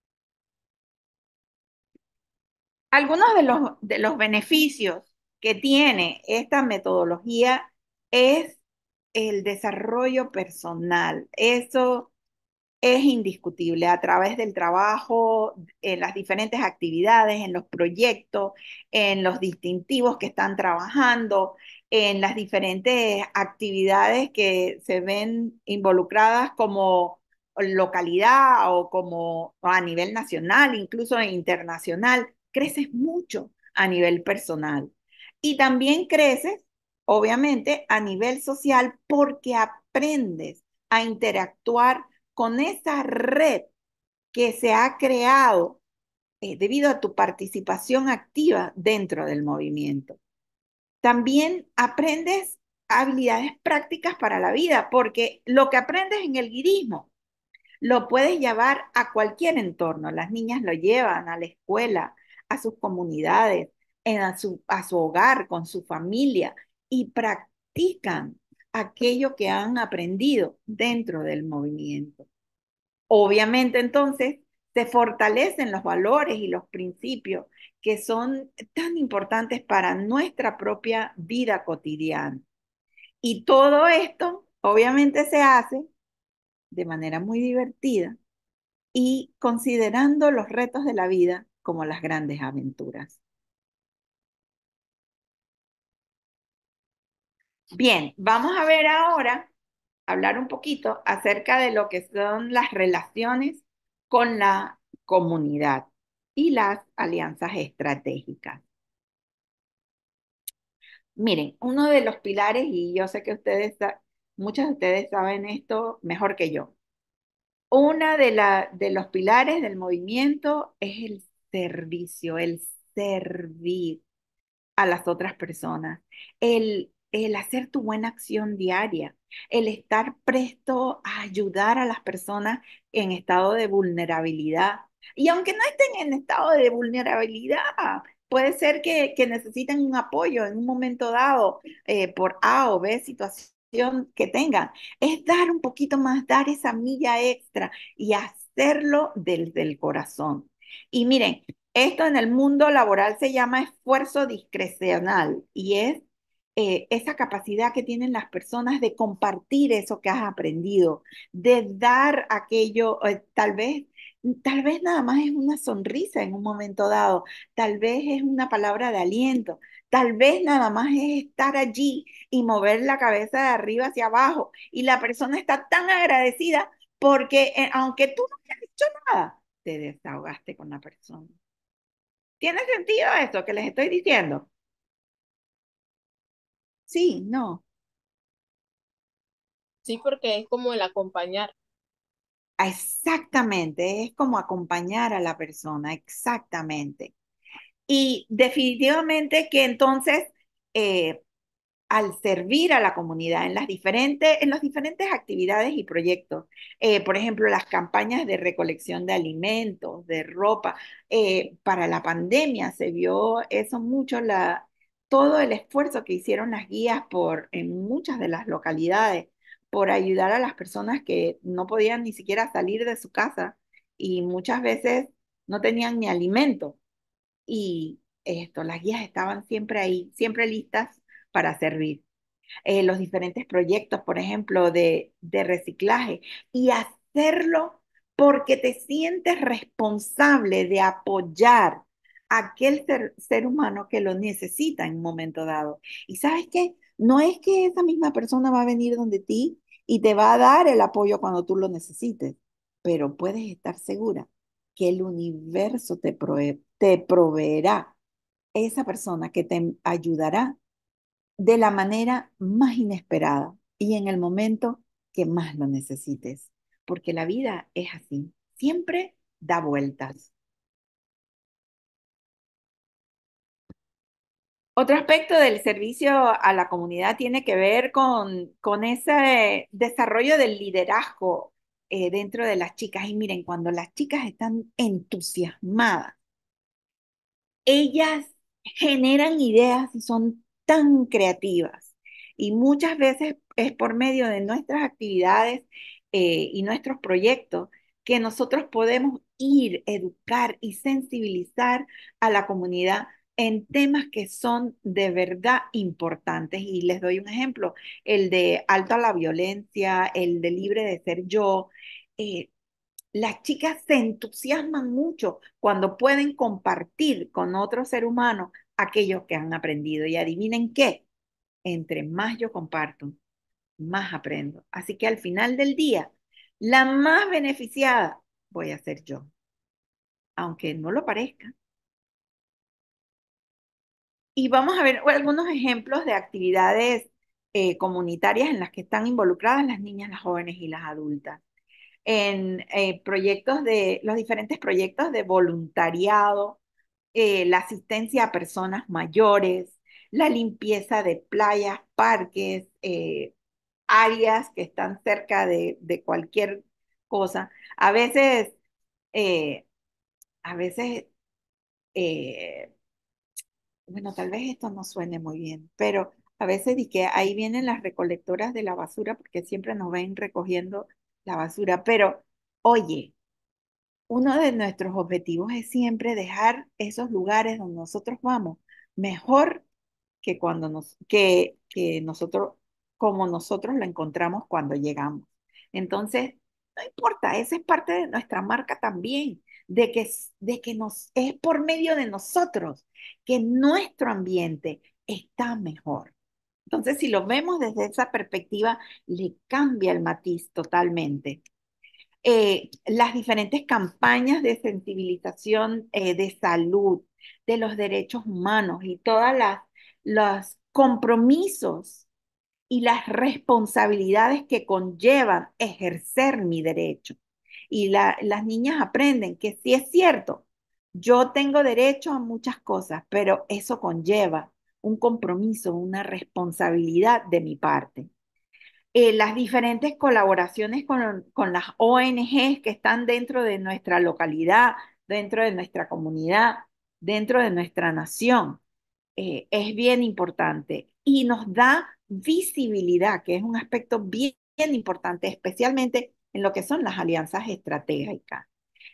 Algunos de los, de los beneficios que tiene esta metodología es el desarrollo personal. Eso es indiscutible a través del trabajo, en las diferentes actividades, en los proyectos, en los distintivos que están trabajando, en las diferentes actividades que se ven involucradas como localidad o como a nivel nacional, incluso internacional. Creces mucho a nivel personal. Y también creces, obviamente, a nivel social porque aprendes a interactuar con esa red que se ha creado eh, debido a tu participación activa dentro del movimiento. También aprendes habilidades prácticas para la vida, porque lo que aprendes en el guirismo lo puedes llevar a cualquier entorno. Las niñas lo llevan a la escuela, a sus comunidades, en a, su, a su hogar, con su familia, y practican aquello que han aprendido dentro del movimiento. Obviamente, entonces, se fortalecen los valores y los principios que son tan importantes para nuestra propia vida cotidiana. Y todo esto, obviamente, se hace de manera muy divertida y considerando los retos de la vida como las grandes aventuras. Bien, vamos a ver ahora, hablar un poquito acerca de lo que son las relaciones con la comunidad y las alianzas estratégicas. Miren, uno de los pilares, y yo sé que ustedes, muchos de ustedes saben esto mejor que yo, una de, la, de los pilares del movimiento es el servicio, el servir a las otras personas, el, el hacer tu buena acción diaria, el estar presto a ayudar a las personas en estado de vulnerabilidad. Y aunque no estén en estado de vulnerabilidad, puede ser que, que necesiten un apoyo en un momento dado eh, por A o B situación que tengan. Es dar un poquito más, dar esa milla extra y hacerlo desde el corazón. Y miren, esto en el mundo laboral se llama esfuerzo discrecional y es eh, esa capacidad que tienen las personas de compartir eso que has aprendido, de dar aquello, eh, tal vez, tal vez nada más es una sonrisa en un momento dado, tal vez es una palabra de aliento, tal vez nada más es estar allí y mover la cabeza de arriba hacia abajo y la persona está tan agradecida porque eh, aunque tú no hayas hecho nada, te desahogaste con la persona. ¿Tiene sentido esto que les estoy diciendo? Sí, no. Sí, porque es como el acompañar. Exactamente, es como acompañar a la persona, exactamente. Y definitivamente que entonces, eh, al servir a la comunidad en las diferentes, en las diferentes actividades y proyectos, eh, por ejemplo, las campañas de recolección de alimentos, de ropa, eh, para la pandemia se vio eso mucho, la, todo el esfuerzo que hicieron las guías por, en muchas de las localidades por ayudar a las personas que no podían ni siquiera salir de su casa y muchas veces no tenían ni alimento. Y esto, las guías estaban siempre ahí, siempre listas para servir. Eh, los diferentes proyectos, por ejemplo, de, de reciclaje y hacerlo porque te sientes responsable de apoyar a aquel ser, ser humano que lo necesita en un momento dado. Y sabes qué, no es que esa misma persona va a venir donde ti y te va a dar el apoyo cuando tú lo necesites, pero puedes estar segura que el universo te, prove- te proveerá esa persona que te ayudará de la manera más inesperada y en el momento que más lo necesites, porque la vida es así, siempre da vueltas. Otro aspecto del servicio a la comunidad tiene que ver con, con ese desarrollo del liderazgo eh, dentro de las chicas. Y miren, cuando las chicas están entusiasmadas, ellas generan ideas y son tan creativas. Y muchas veces es por medio de nuestras actividades eh, y nuestros proyectos que nosotros podemos ir, educar y sensibilizar a la comunidad en temas que son de verdad importantes. Y les doy un ejemplo, el de alto a la violencia, el de libre de ser yo. eh, las chicas se entusiasman mucho cuando pueden compartir con otro ser humano aquello que han aprendido. Y adivinen qué, entre más yo comparto, más aprendo. Así que al final del día, la más beneficiada voy a ser yo, aunque no lo parezca. Y vamos a ver algunos ejemplos de actividades eh, comunitarias en las que están involucradas las niñas, las jóvenes y las adultas. En eh, proyectos de, los diferentes proyectos de voluntariado, eh, la asistencia a personas mayores, la limpieza de playas, parques, eh, áreas que están cerca de, de cualquier cosa. A veces, eh, a veces, eh, bueno, tal vez esto no suene muy bien, pero a veces di que ahí vienen las recolectoras de la basura porque siempre nos ven recogiendo la basura, pero oye, uno de nuestros objetivos es siempre dejar esos lugares donde nosotros vamos mejor que cuando nos, que, que nosotros, como nosotros lo encontramos cuando llegamos. Entonces, no importa, esa es parte de nuestra marca también, de que, s- de que nos, es por medio de nosotros que nuestro ambiente está mejor. Entonces, si lo vemos desde esa perspectiva, le cambia el matiz totalmente eh, las diferentes campañas de sensibilización eh, de salud, de los derechos humanos y todas las los compromisos y las responsabilidades que conllevan ejercer mi derecho. Y la- las niñas aprenden que sí es cierto, yo tengo derecho a muchas cosas, pero eso conlleva un compromiso, una responsabilidad de mi parte eh, las diferentes colaboraciones con, con las O N Ges que están dentro de nuestra localidad, dentro de nuestra comunidad, dentro de nuestra nación, eh, es bien importante y nos da visibilidad, que es un aspecto bien, bien importante, especialmente en lo que son las alianzas estratégicas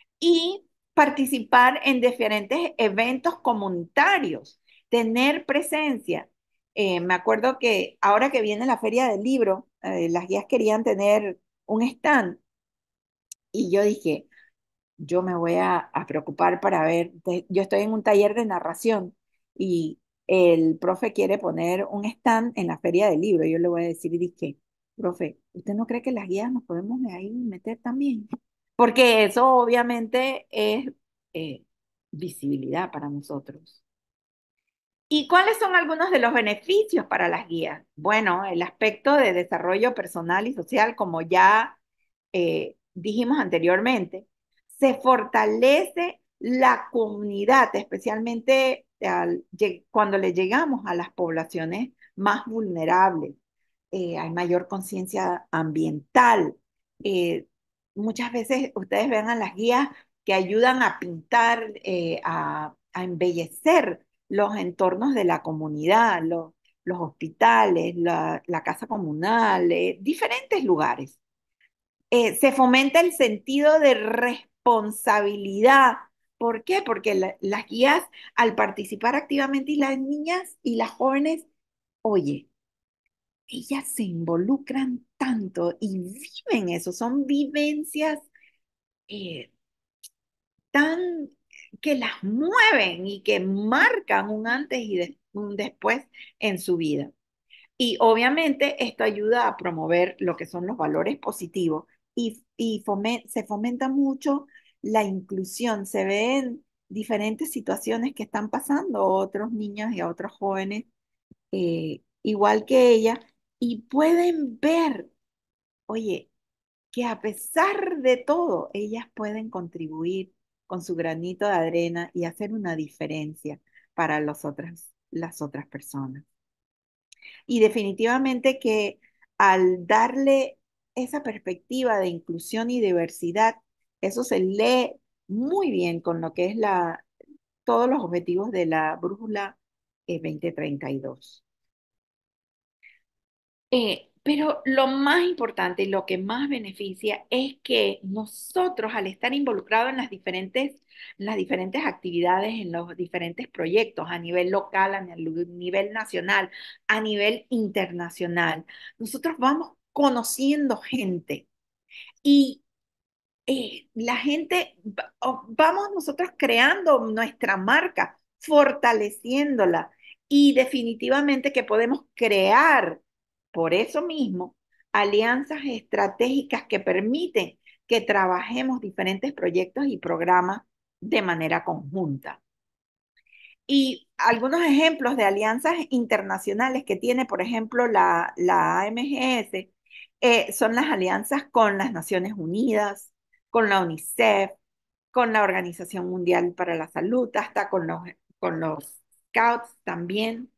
y participar en diferentes eventos comunitarios, tener presencia. Eh, me acuerdo que ahora que viene la feria del libro, eh, las guías querían tener un stand y yo dije, yo me voy a, a preocupar para ver, te- yo estoy en un taller de narración y el profe quiere poner un stand en la feria del libro. Yo le voy a decir, y dije, profe, ¿usted no cree que las guías nos podemos de ahí meter también? Porque eso obviamente es eh, visibilidad para nosotros. ¿Y cuáles son algunos de los beneficios para las guías? Bueno, el aspecto de desarrollo personal y social, como ya eh, dijimos anteriormente, se fortalece la comunidad, especialmente al- lle- cuando le llegamos a las poblaciones más vulnerables. Eh, hay mayor conciencia ambiental. Eh, muchas veces ustedes ven a las guías que ayudan a pintar, eh, a, a embellecer los entornos de la comunidad, los, los hospitales, la, la casa comunal, eh, diferentes lugares. Eh, se fomenta el sentido de responsabilidad. ¿Por qué? Porque la- las guías, al participar activamente, y las niñas y las jóvenes, oye, ellas se involucran tanto y viven eso, son vivencias eh, tan que las mueven y que marcan un antes y de- un después en su vida. Y obviamente esto ayuda a promover lo que son los valores positivos y, y fomen- se fomenta mucho la inclusión. Se ven diferentes situaciones que están pasando a otros niños y a otros jóvenes, eh, igual que ella, y pueden ver, oye, que a pesar de todo, ellas pueden contribuir con su granito de arena y hacer una diferencia para los otras, las otras personas. Y definitivamente que al darle esa perspectiva de inclusión y diversidad, eso se lee muy bien con lo que es la, todos los objetivos de la brújula eh, dos mil treinta y dos. Eh, pero lo más importante y lo que más beneficia es que nosotros, al estar involucrados en las diferentes, en las diferentes actividades, en los diferentes proyectos a nivel local, a nivel nivel nacional, a nivel internacional, nosotros vamos conociendo gente y eh, la gente, va- o- vamos nosotros creando nuestra marca, fortaleciéndola y definitivamente que podemos crear, por eso mismo, alianzas estratégicas que permiten que trabajemos diferentes proyectos y programas de manera conjunta. Y algunos ejemplos de alianzas internacionales que tiene, por ejemplo, la, la A M G S, eh, son las alianzas con las Naciones Unidas, con la UNICEF, con la Organización Mundial para la Salud, hasta con los, con los Scouts también.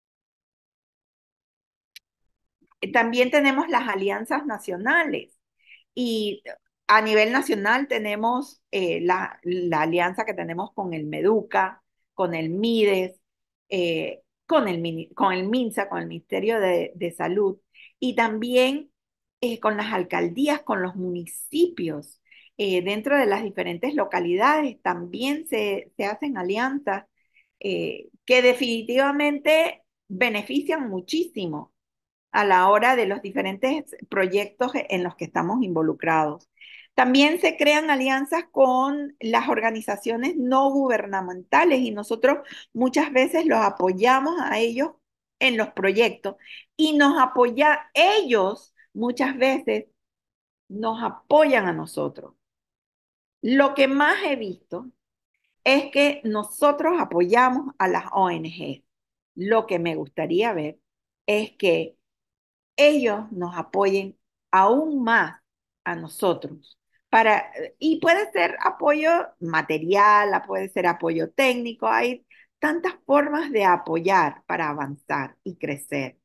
Eh, También tenemos las alianzas nacionales. Y a nivel nacional tenemos eh, la, la alianza que tenemos con el MEDUCA, con el MIDES, eh, con el, mini- con el MINSA, con el Ministerio de, de Salud, y también eh, con las alcaldías, con los municipios. Eh, dentro de las diferentes localidades también se, se hacen alianzas eh, que definitivamente benefician muchísimo a la hora de los diferentes proyectos en los que estamos involucrados. También se crean alianzas con las organizaciones no gubernamentales y nosotros muchas veces los apoyamos a ellos en los proyectos y nos apoya, ellos muchas veces nos apoyan a nosotros. Lo que más he visto es que nosotros apoyamos a las O N G. Lo que me gustaría ver es que ellos nos apoyen aún más a nosotros. Para, y puede ser apoyo material, puede ser apoyo técnico, hay tantas formas de apoyar para avanzar y crecer.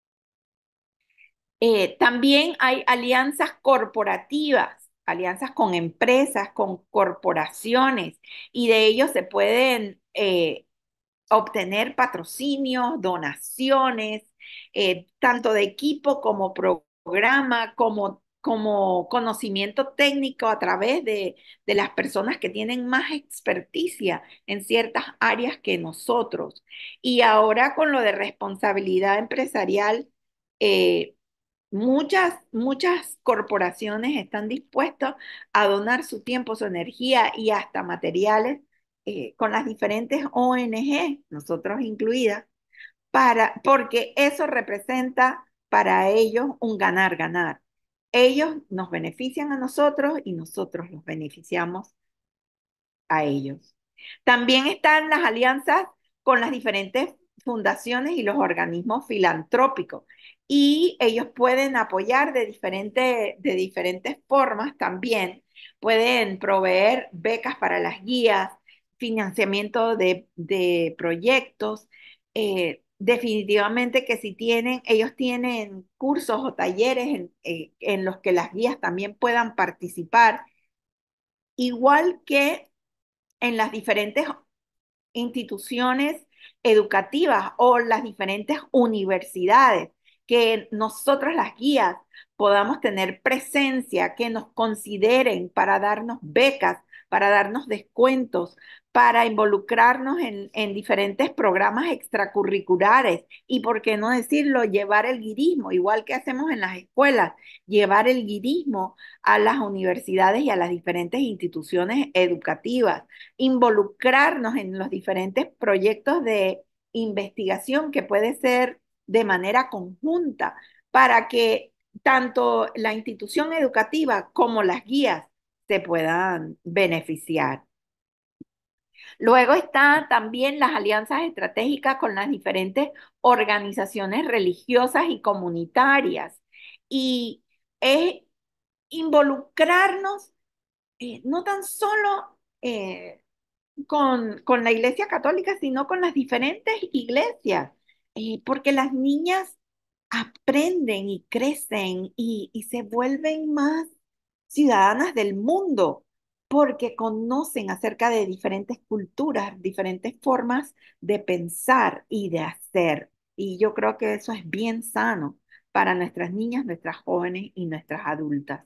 Eh, también hay alianzas corporativas, alianzas con empresas, con corporaciones, y de ellos se pueden eh, obtener patrocinios, donaciones, eh, tanto de equipo como programa, como, como conocimiento técnico a través de, de las personas que tienen más experticia en ciertas áreas que nosotros. Y ahora con lo de responsabilidad empresarial, eh, muchas, muchas corporaciones están dispuestas a donar su tiempo, su energía y hasta materiales eh, con las diferentes O N G, nosotros incluidas, para, porque eso representa para ellos un ganar-ganar. Ellos nos benefician a nosotros y nosotros los beneficiamos a ellos. También están las alianzas con las diferentes fundaciones y los organismos filantrópicos y ellos pueden apoyar de, diferente, de diferentes formas también. Pueden proveer becas para las guías, financiamiento de, de proyectos. Eh, definitivamente que si tienen, ellos tienen cursos o talleres en, eh, en los que las guías también puedan participar, igual que en las diferentes instituciones educativas o las diferentes universidades, que nosotros las guías podamos tener presencia, que nos consideren para darnos becas, para darnos descuentos, para involucrarnos en, en diferentes programas extracurriculares y, por qué no decirlo, llevar el guirismo, igual que hacemos en las escuelas, llevar el guirismo a las universidades y a las diferentes instituciones educativas, involucrarnos en los diferentes proyectos de investigación que puede ser de manera conjunta para que tanto la institución educativa como las guías se puedan beneficiar. Luego están también las alianzas estratégicas con las diferentes organizaciones religiosas y comunitarias. Y es involucrarnos eh, no tan solo eh, con, con la Iglesia Católica, sino con las diferentes iglesias, eh, porque las niñas aprenden y crecen y, y se vuelven más ciudadanas del mundo, porque conocen acerca de diferentes culturas, diferentes formas de pensar y de hacer. Y yo creo que eso es bien sano para nuestras niñas, nuestras jóvenes y nuestras adultas.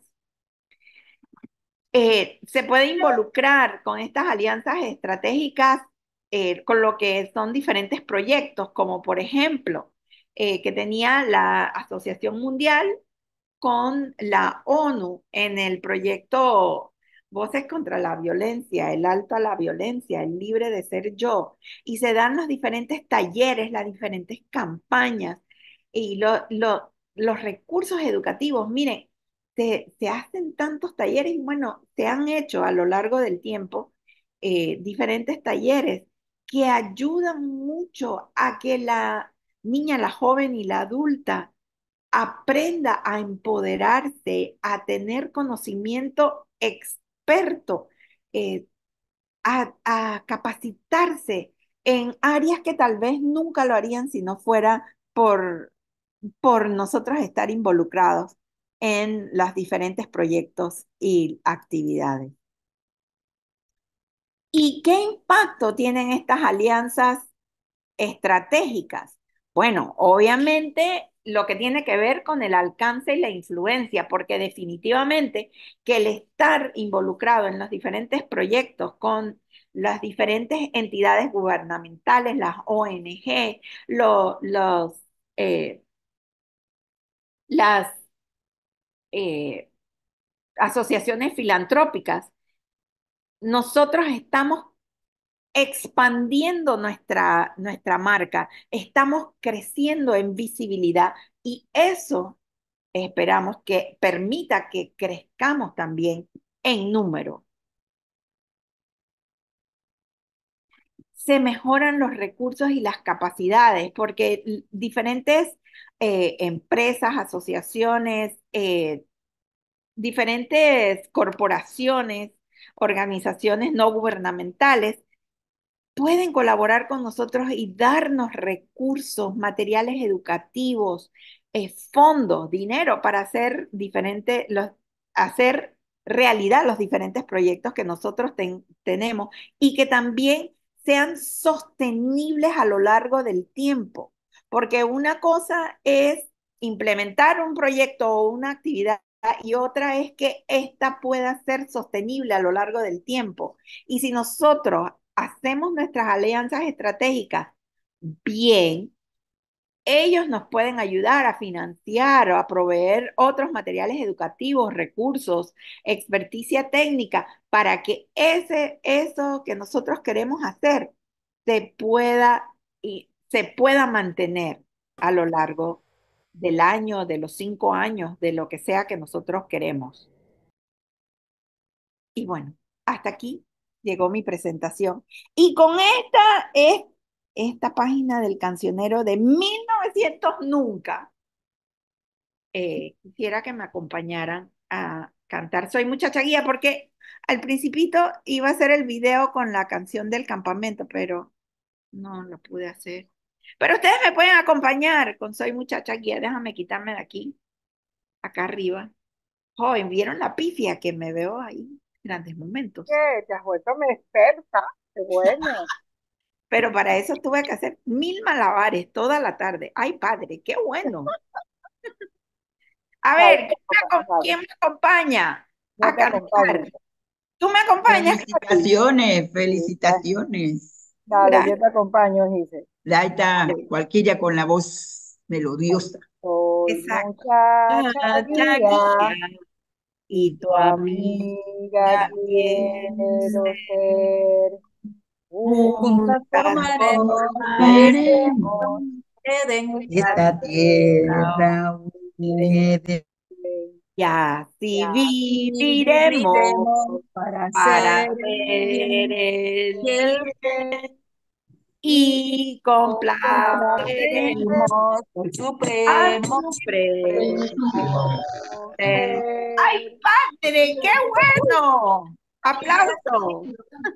Eh, se puede involucrar con estas alianzas estratégicas eh, con lo que son diferentes proyectos, como por ejemplo, eh, que tenía la Asociación Mundial con la ONU en el proyecto Voces contra la Violencia, el alto a la violencia, el libre de ser yo, y se dan los diferentes talleres, las diferentes campañas y lo- lo- los recursos educativos. Miren, se, se hacen tantos talleres y bueno, se han hecho a lo largo del tiempo eh, diferentes talleres que ayudan mucho a que la niña, la joven y la adulta aprenda a empoderarse, a tener conocimiento experto, eh, a, a capacitarse en áreas que tal vez nunca lo harían si no fuera por, por nosotros estar involucrados en los diferentes proyectos y actividades. ¿Y qué impacto tienen estas alianzas estratégicas? Bueno, obviamente lo que tiene que ver con el alcance y la influencia, porque definitivamente que el estar involucrado en los diferentes proyectos con las diferentes entidades gubernamentales, las O N G, lo- los, eh, las eh, asociaciones filantrópicas, nosotros estamos expandiendo nuestra, nuestra marca, estamos creciendo en visibilidad y eso esperamos que permita que crezcamos también en número. Se mejoran los recursos y las capacidades porque diferentes eh, empresas, asociaciones, eh, diferentes corporaciones, organizaciones no gubernamentales pueden colaborar con nosotros y darnos recursos, materiales educativos, eh, fondos, dinero para hacer diferentes, los, hacer realidad los diferentes proyectos que nosotros ten, tenemos y que también sean sostenibles a lo largo del tiempo. Porque una cosa es implementar un proyecto o una actividad y otra es que ésta pueda ser sostenible a lo largo del tiempo. Y si nosotros hacemos nuestras alianzas estratégicas bien, ellos nos pueden ayudar a financiar o a proveer otros materiales educativos, recursos, experticia técnica para que ese, eso que nosotros queremos hacer se pueda y se pueda mantener a lo largo del año, de los cinco años, de lo que sea que nosotros queremos. Y bueno, hasta aquí llegó mi presentación. Y con esta es esta página del cancionero de mil novecientos nunca. Eh, quisiera que me acompañaran a cantar Soy Muchacha Guía, porque al principito iba a hacer el video con la canción del campamento, pero no lo pude hacer. Pero ustedes me pueden acompañar con Soy Muchacha Guía. Déjame quitarme de aquí, acá arriba. Joven, ¿vieron la pifia que me veo ahí? Grandes momentos. ¿Qué? ¿Te has vuelto una experta? Qué bueno. pero para eso tuve que hacer mil malabares toda la tarde. Ay, padre, qué bueno. A Dale, ver, ¿quién me, dale, acom- dale. quién me acompaña Yo a te acompaño. cantar? ¿Tú me acompañas, Katy? Felicitaciones, Sí, da- felicitaciones. Dale, yo te Gracias. acompaño, dice. Laita, cualquiera con la voz melodiosa. Soy Exacto. muchacha Muchacha guía guía y y tu tu amiga amiga quiere quiero ser. ser. Juntas Juntas formaremos formaremos Haremos Haremos Eden, esta esta esta tierra tierra Eden, unida de y así y viviremos viviremos para para ser así hacer el el el bien y complaceremos complaceremos el al supremo Supremo. Ser. ¡Ay, ser. padre! ¡Qué bueno! ¡Aplauso!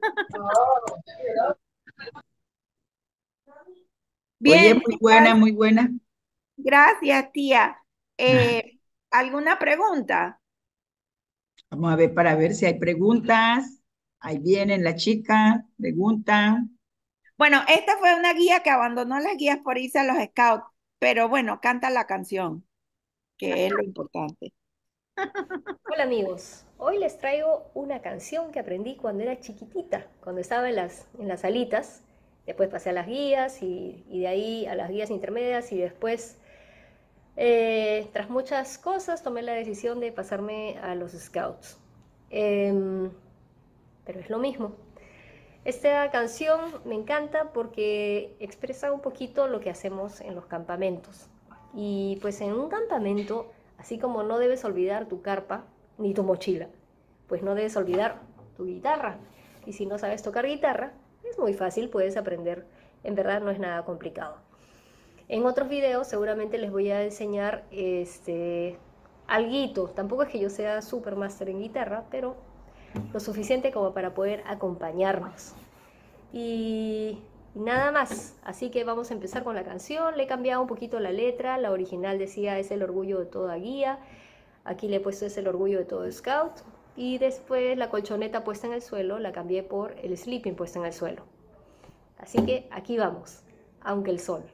Oye, Bien, muy buena, chicas, muy buena. gracias, tía. Eh, ¿alguna pregunta? Vamos a ver para ver si hay preguntas. Ahí vienen las chicas, preguntan. Bueno, esta fue una guía que abandonó las guías por irse a los scouts, pero bueno, canta la canción, que es lo importante. Hola amigos, hoy les traigo una canción que aprendí cuando era chiquitita, cuando estaba en las, en las salitas, después pasé a las guías y, y de ahí a las guías intermedias y después, eh, tras muchas cosas, tomé la decisión de pasarme a los scouts. Em, pero es lo mismo. Esta canción me encanta porque expresa un poquito lo que hacemos en los campamentos. Y pues en un campamento, así como no debes olvidar tu carpa ni tu mochila, pues no debes olvidar tu guitarra. Y si no sabes tocar guitarra, es muy fácil, puedes aprender. En verdad no es nada complicado. En otros videos seguramente les voy a enseñar este, alguito. Tampoco es que yo sea super máster en guitarra, pero lo suficiente como para poder acompañarnos. Y, y nada más, así que vamos a empezar con la canción. Le he cambiado un poquito la letra, la original decía es el orgullo de toda guía, aquí le he puesto es el orgullo de todo scout, y después la colchoneta puesta en el suelo la cambié por el sleeping puesta en el suelo. Así que aquí vamos, aunque el sol.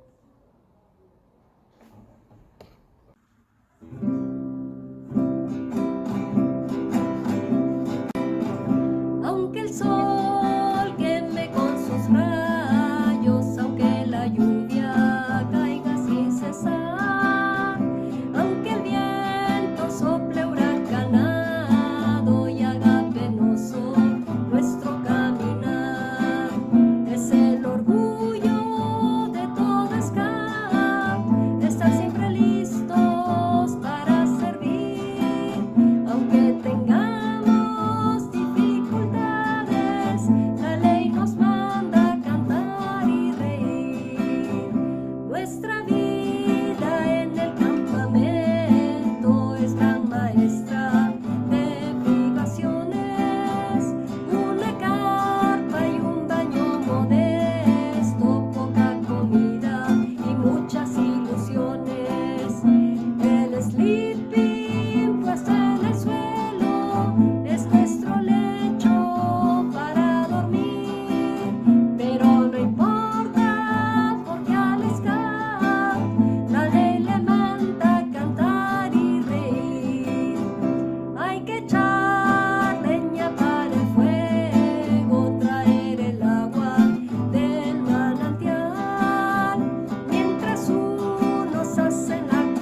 Aunque el sol queme con sus rayos, aunque la lluvia caiga sin cesar, aunque el viento sople huracanado y haga penoso nuestro caminar, es el orgullo de todo scout, estar siempre listos para servir, aunque tengamos dificultades, la ley nos manda cantar y reír. Nuestra vida en el campamento es gran maestra de privaciones, una carpa y un baño modesto, poca comida y muchas ilusiones. El sleeping puesto en el suelo es nuestro lecho para dormir, pero no importa porque al scout la ley le manda cantar y reír. Hay que echar leña para el fuego, traer el agua del manantial, mientras unos hacen la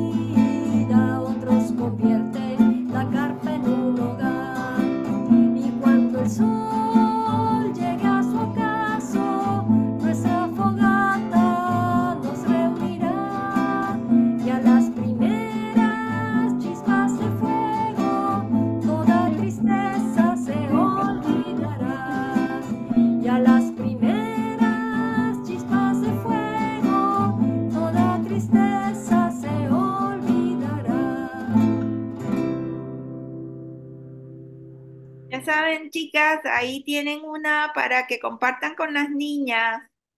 comida, otros convierten la carpa en un hogar. Y cuando el sol llegue a su ocaso, nuestra fogata nos reunirá, y a las primeras chispas de fuego toda tristeza se olvidará. Y a las primeras chispas de fuego toda tristeza se olvidará. Ya saben, chicas, ahí tienen una para que compartan con las niñas,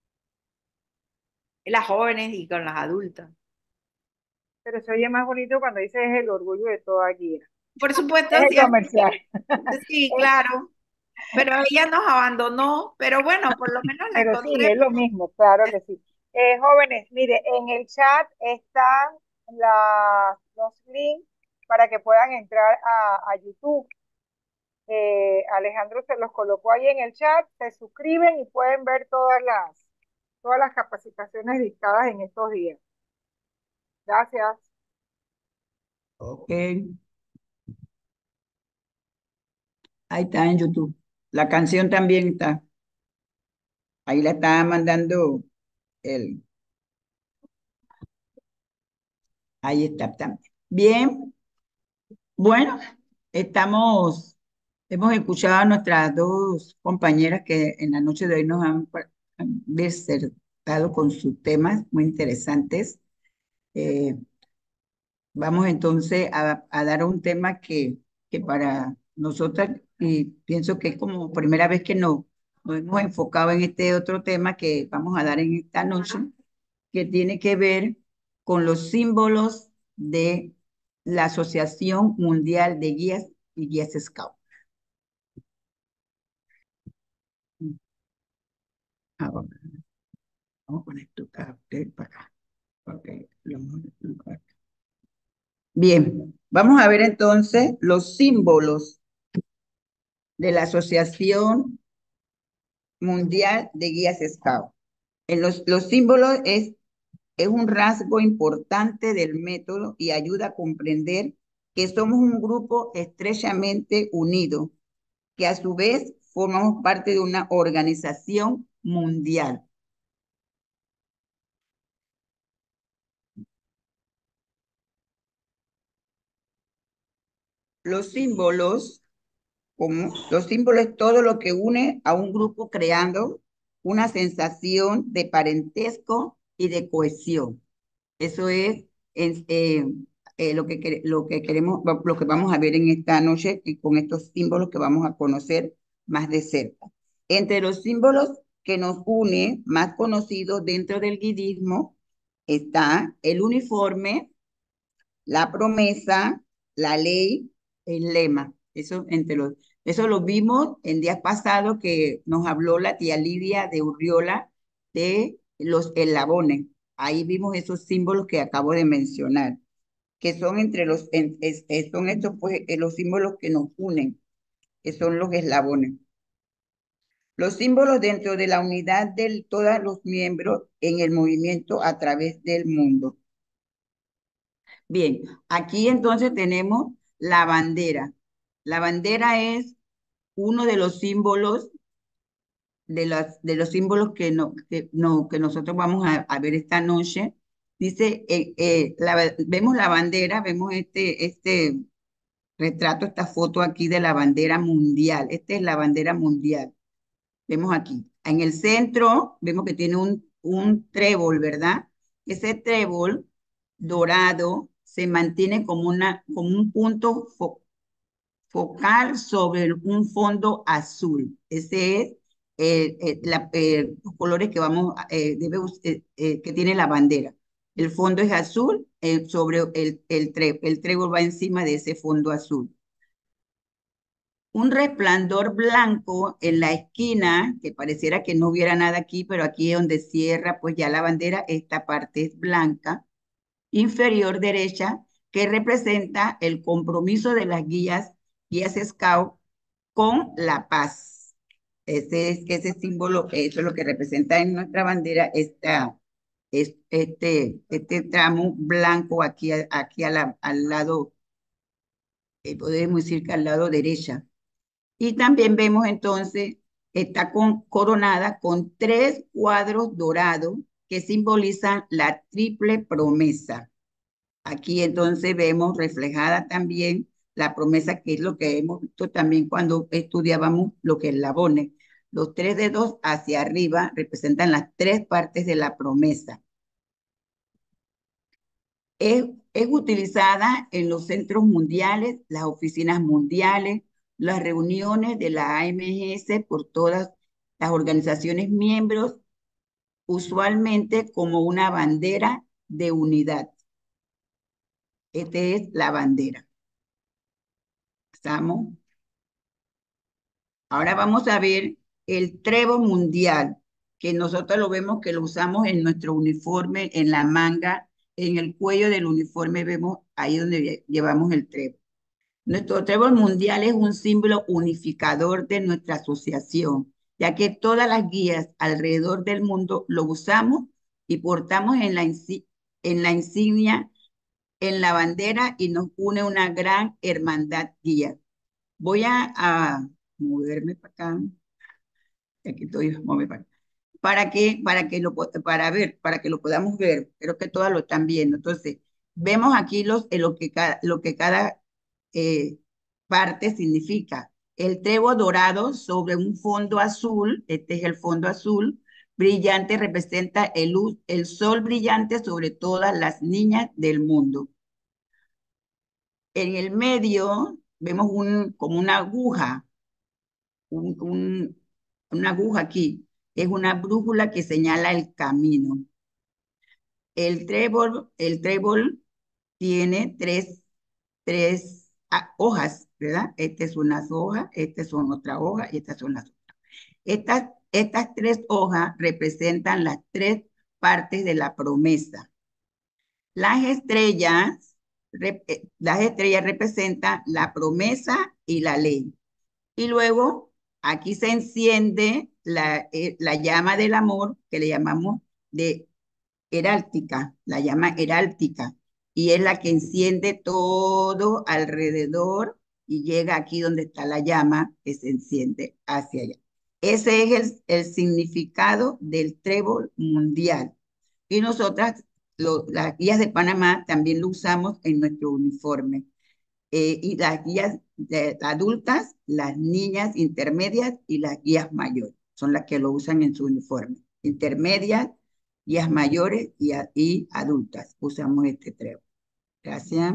las jóvenes y con las adultas. Pero se oye más bonito cuando dices es el orgullo de toda guía. Por supuesto, Es el sí, así comercial. que- sí, Es, claro. pero ella nos abandonó, pero bueno, por lo menos la Pero sí, encontré. es lo mismo, claro que sí. Eh, jóvenes, mire, en el chat están las, los links para que puedan entrar a, a YouTube. Eh, Alejandro se los colocó ahí en el chat, se suscriben y pueden ver todas las, todas las capacitaciones dictadas en estos días. Gracias. Ok, ahí está en YouTube. La canción también está. Ahí la estaba mandando él. Ahí está también. Bien, bueno, estamos, hemos escuchado a nuestras dos compañeras que en la noche de hoy nos han, pa- han disertado con sus temas muy interesantes. Eh, Vamos entonces a, a dar un tema que, que para nosotras, y pienso que es como primera vez que nos, nos hemos enfocado en este otro tema que vamos a dar en esta noche, que tiene que ver con los símbolos de la Asociación Mundial de Guías y Guías Scout. Ahora, vamos a poner tu cartel para acá. Ok, lo vamos a colocar. Bien, vamos a ver entonces los símbolos de la Asociación Mundial de Guías Scout. En los, los símbolos es, es un rasgo importante del método y ayuda a comprender que somos un grupo estrechamente unido, que a su vez formamos parte de una organización mundial. Los símbolos, como los símbolos es todo lo que une a un grupo creando una sensación de parentesco y de cohesión. Eso es, es, eh, eh, lo que, quere- lo que queremos, lo que vamos a ver en esta noche y con estos símbolos que vamos a conocer más de cerca. Entre los símbolos que nos une, más conocidos dentro del guidismo, está el uniforme, la promesa, la ley, el lema. Eso, entre los, eso lo vimos en días pasados que nos habló la tía Lidia de Urriola de los eslabones. Ahí vimos esos símbolos que acabo de mencionar, que son entre los, en- es- es- son estos pues eh, los símbolos que nos unen, que son los eslabones. Los símbolos dentro de la unidad de todos los miembros en el movimiento a través del mundo. Bien, aquí entonces tenemos la bandera. La bandera es uno de los símbolos de las de los símbolos que no que, no que nosotros vamos a, a ver esta noche. Dice, eh, eh, la- vemos la bandera, vemos este este retrato, esta foto aquí de la bandera mundial. Esta es la bandera mundial. Vemos aquí. En el centro vemos que tiene un un trébol, ¿verdad? Ese trébol dorado se mantiene como una como un punto fo- focal sobre un fondo azul. Ese es eh, eh, la- eh, los colores que vamos, eh, debe, us- eh, eh, que tiene la bandera. El fondo es azul, eh, sobre el, el, tre- el trébol va encima de ese fondo azul. Un resplandor blanco en la esquina, que pareciera que no hubiera nada aquí, pero aquí es donde cierra, pues ya la bandera, esta parte es blanca, inferior derecha, que representa el compromiso de las guías, guías Scout con la paz. Ese es ese símbolo, eso es lo que representa en nuestra bandera esta, es, este, este tramo blanco aquí, a- aquí a la- al lado, eh, podemos decir que al lado derecha. Y también vemos entonces, está con, coronada con tres cuadros dorados que simbolizan la triple promesa. Aquí entonces vemos reflejada también la promesa, que es lo que hemos visto también cuando estudiábamos lo que es la bone. Los tres dedos hacia arriba representan las tres partes de la promesa. Es, es utilizada en los centros mundiales, las oficinas mundiales, las reuniones de la A M S por todas las organizaciones miembros, usualmente como una bandera de unidad. Esta es la bandera. ¿Estamos? Ahora vamos a ver el trébol mundial, que nosotros lo vemos que lo usamos en nuestro uniforme, en la manga, en el cuello del uniforme, vemos ahí donde lle- llevamos el trébol. Nuestro trébol mundial es un símbolo unificador de nuestra asociación, ya que todas las guías alrededor del mundo lo usamos y portamos en la, insi- en la insignia, en la bandera y nos une una gran hermandad guía. Voy a, a moverme para acá, aquí estoy, moverme para acá, para que, para que lo, po- para ver, para que lo podamos ver. Creo que todas lo están viendo. Entonces, vemos aquí los, eh, lo que cada, lo que cada eh, parte significa. El trébol dorado sobre un fondo azul, este es el fondo azul, brillante, representa el, luz, el sol brillante sobre todas las niñas del mundo. En el medio vemos un, como una aguja, un, un- una aguja aquí. Es una brújula que señala el camino. El trébol, el trébol tiene tres, tres ah, hojas, ¿verdad? Esta es una hoja, estas son otra hoja y estas son las otras. Estas, estas tres hojas representan las tres partes de la promesa. Las estrellas, rep- eh, las estrellas representan la promesa y la ley. Y luego aquí se enciende la, eh, la llama del amor, que le llamamos de heráltica, la llama heráltica, y es la que enciende todo alrededor y llega aquí donde está la llama que se enciende hacia allá. Ese es el, el significado del trébol mundial. Y nosotras, lo- las guías de Panamá, también lo usamos en nuestro uniforme. Eh, y las guías de adultas, las niñas intermedias y las guías mayores, son las que lo usan en su uniforme. Intermedias, guías mayores y, a- y adultas usamos este trébol. Gracias.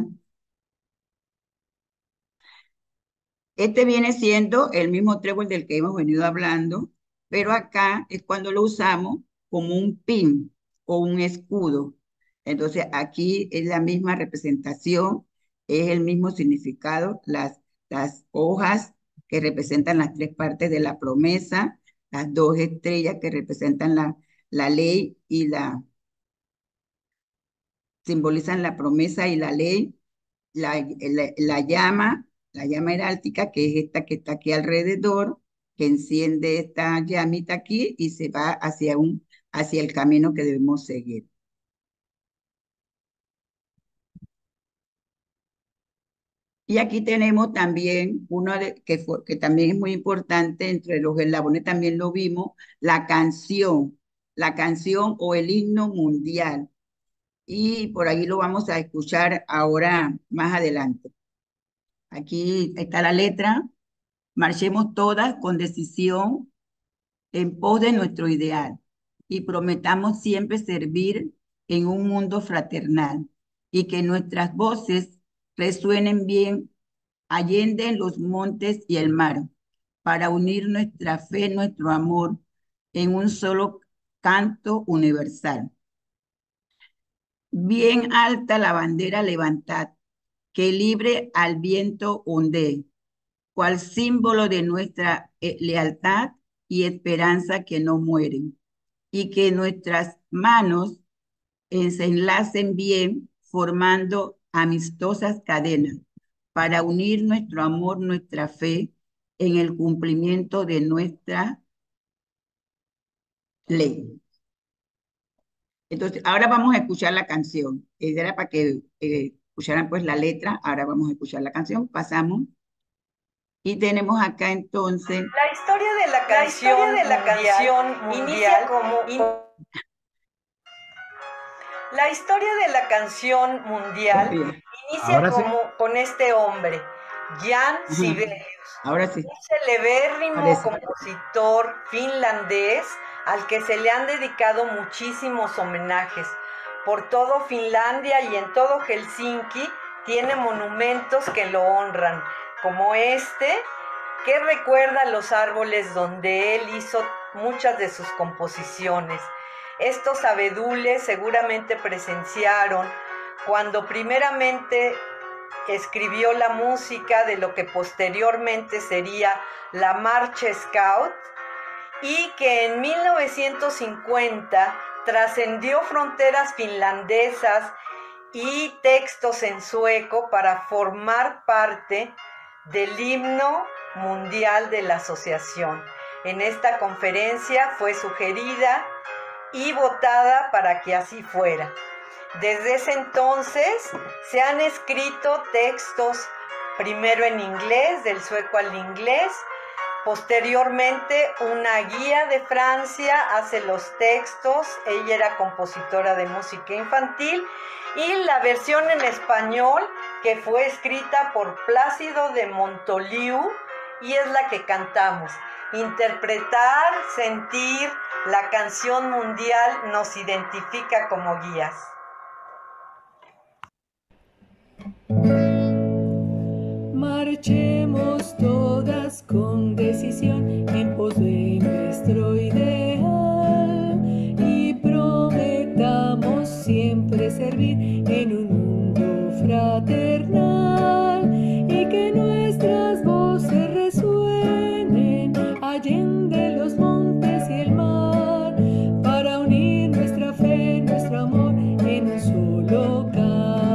Este viene siendo el mismo trébol del que hemos venido hablando, pero acá es cuando lo usamos como un pin o un escudo. Entonces aquí es la misma representación, es el mismo significado, las, las hojas que representan las tres partes de la promesa, las dos estrellas que representan la, la ley y la, simbolizan la promesa y la ley, la, la, la llama, la llama heráltica, que es esta que está aquí alrededor, que enciende esta llamita aquí y se va hacia, un, hacia el camino que debemos seguir. Y aquí tenemos también uno de, que, fue, que también es muy importante, entre los eslabones también lo vimos, la canción, la canción o el himno mundial. Y por ahí lo vamos a escuchar ahora más adelante. Aquí está la letra. Marchemos todas con decisión en pos de nuestro ideal y prometamos siempre servir en un mundo fraternal y que nuestras voces resuenen bien allende en los montes y el mar para unir nuestra fe, nuestro amor en un solo canto universal. Bien alta la bandera levantad, que libre al viento ondee, cual símbolo de nuestra eh, lealtad y esperanza que no mueren, y que nuestras manos eh, se enlacen bien, formando amistosas cadenas para unir nuestro amor, nuestra fe en el cumplimiento de nuestra ley. Entonces, ahora vamos a escuchar la canción. Era para que eh, escucharan pues la letra, ahora vamos a escuchar la canción, pasamos. Y tenemos acá entonces... La historia de la canción, la de la mundial, canción mundial inicia como... In... La historia de la canción mundial inicia Ahora como sí. con este hombre, Jan Sibelius, Ahora sí. un celebérrimo Parece. compositor finlandés al que se le han dedicado muchísimos homenajes. Por todo Finlandia y en todo Helsinki tiene monumentos que lo honran, como este, que recuerda los árboles donde él hizo muchas de sus composiciones. Estos abedules seguramente presenciaron cuando primeramente escribió la música de lo que posteriormente sería la Marcha Scout y que en mil novecientos cincuenta trascendió fronteras finlandesas y textos en sueco para formar parte del himno mundial de la asociación. En esta conferencia fue sugerida y votada para que así fuera. Desde ese entonces se han escrito textos primero en inglés, del sueco al inglés. Posteriormente, una guía de Francia hace los textos. Ella era compositora de música infantil. Y la versión en español, que fue escrita por Plácido de Montoliu, y es la que cantamos. Interpretar, sentir la canción mundial nos identifica como guías. Marchemos todas con decisión en pos de nuestro ideal y prometamos siempre servir en un mundo fraternal y que nuestras voces resuenen allende los montes y el mar para unir nuestra fe, nuestro amor en un solo canto.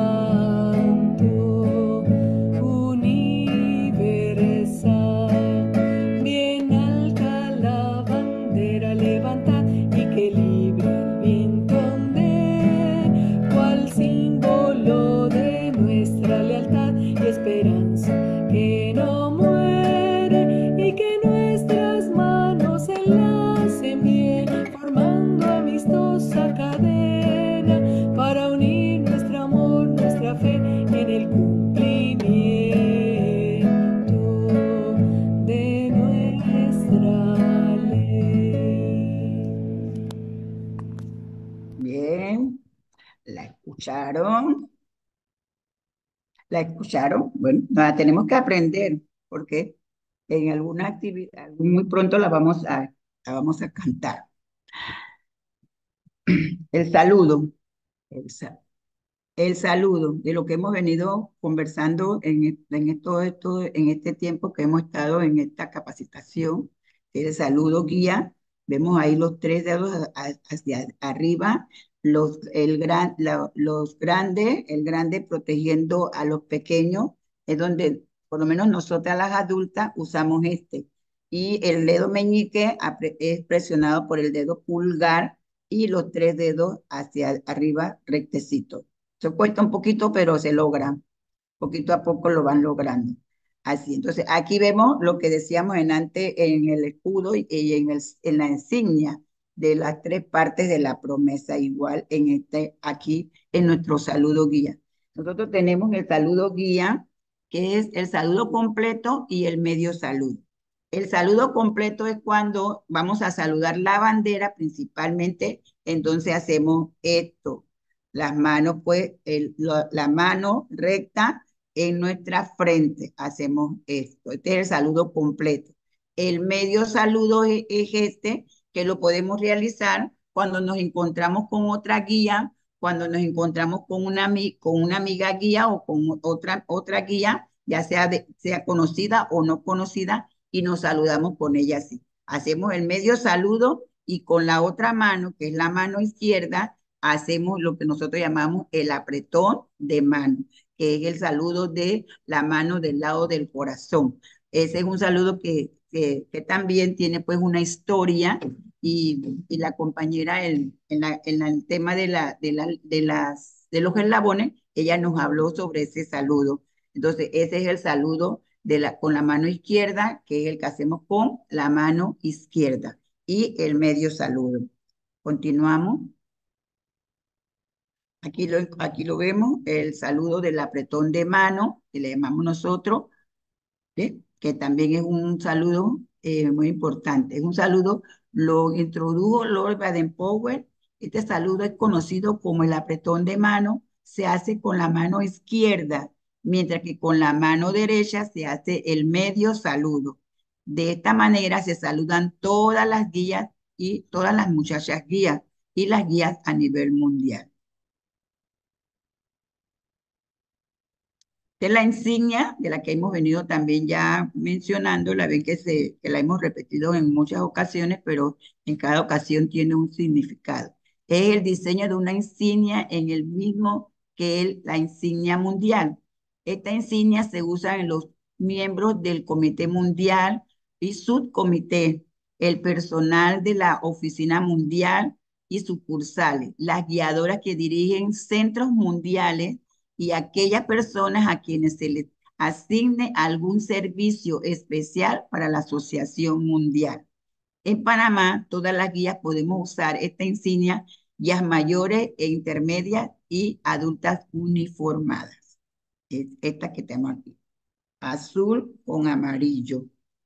¿Escucharon? ¿La escucharon? Bueno, la tenemos que aprender porque en alguna actividad, muy pronto la vamos a, la vamos a cantar. El saludo, el, el saludo de lo que hemos venido conversando en, en, esto, esto, en este tiempo que hemos estado en esta capacitación. El saludo guía, vemos ahí los tres dedos hacia arriba. Los, el gran, la, los grandes, el grande protegiendo a los pequeños, es donde por lo menos nosotras las adultas usamos este. Y el dedo meñique es presionado por el dedo pulgar y los tres dedos hacia arriba rectecito. Se cuesta un poquito, pero se logra. Poquito a poco lo van logrando. Así, entonces aquí vemos lo que decíamos en antes en el escudo y, y en, el, en la insignia de las tres partes de la promesa, igual en este, aquí en nuestro saludo guía. Nosotros tenemos el saludo guía, que es el saludo completo y el medio saludo. El saludo completo es cuando vamos a saludar la bandera principalmente, entonces hacemos esto. Las manos, pues, el, lo, la mano recta en nuestra frente, hacemos esto. Este es el saludo completo. El medio saludo es, es este, que lo podemos realizar cuando nos encontramos con otra guía, cuando nos encontramos con una, con una amiga guía o con otra, otra guía, ya sea, de, sea conocida o no conocida, y nos saludamos con ella así. Hacemos el medio saludo y con la otra mano, que es la mano izquierda, hacemos lo que nosotros llamamos el apretón de mano, que es el saludo de la mano del lado del corazón. Ese es un saludo que, que, que también tiene pues una historia y, y la compañera en, en, la, en la, el tema de, la, de, la, de, las, de los eslabones, ella nos habló sobre ese saludo. Entonces, ese es el saludo de la, con la mano izquierda, que es el que hacemos con la mano izquierda, y el medio saludo. Continuamos. Aquí lo, aquí lo vemos, el saludo del apretón de mano, que le llamamos nosotros, ¿sí? Que también es un saludo eh, muy importante. Es un saludo, lo introdujo Lord Baden-Powell. Este saludo es conocido como el apretón de mano, se hace con la mano izquierda, mientras que con la mano derecha se hace el medio saludo. De esta manera se saludan todas las guías y todas las muchachas guías y las guías a nivel mundial. Esta es la insignia de la que hemos venido también ya mencionando, la ven que, se, que la hemos repetido en muchas ocasiones, pero en cada ocasión tiene un significado. Es el diseño de una insignia en el mismo que el, la insignia mundial. Esta insignia se usa en los miembros del Comité Mundial y Subcomité, el personal de la Oficina Mundial y sucursales, las guiadoras que dirigen centros mundiales y aquellas personas a quienes se les asigne algún servicio especial para la Asociación Mundial. En Panamá, todas las guías podemos usar esta insignia, guías mayores e intermedias y adultas uniformadas. Es esta que tenemos aquí, azul con amarillo.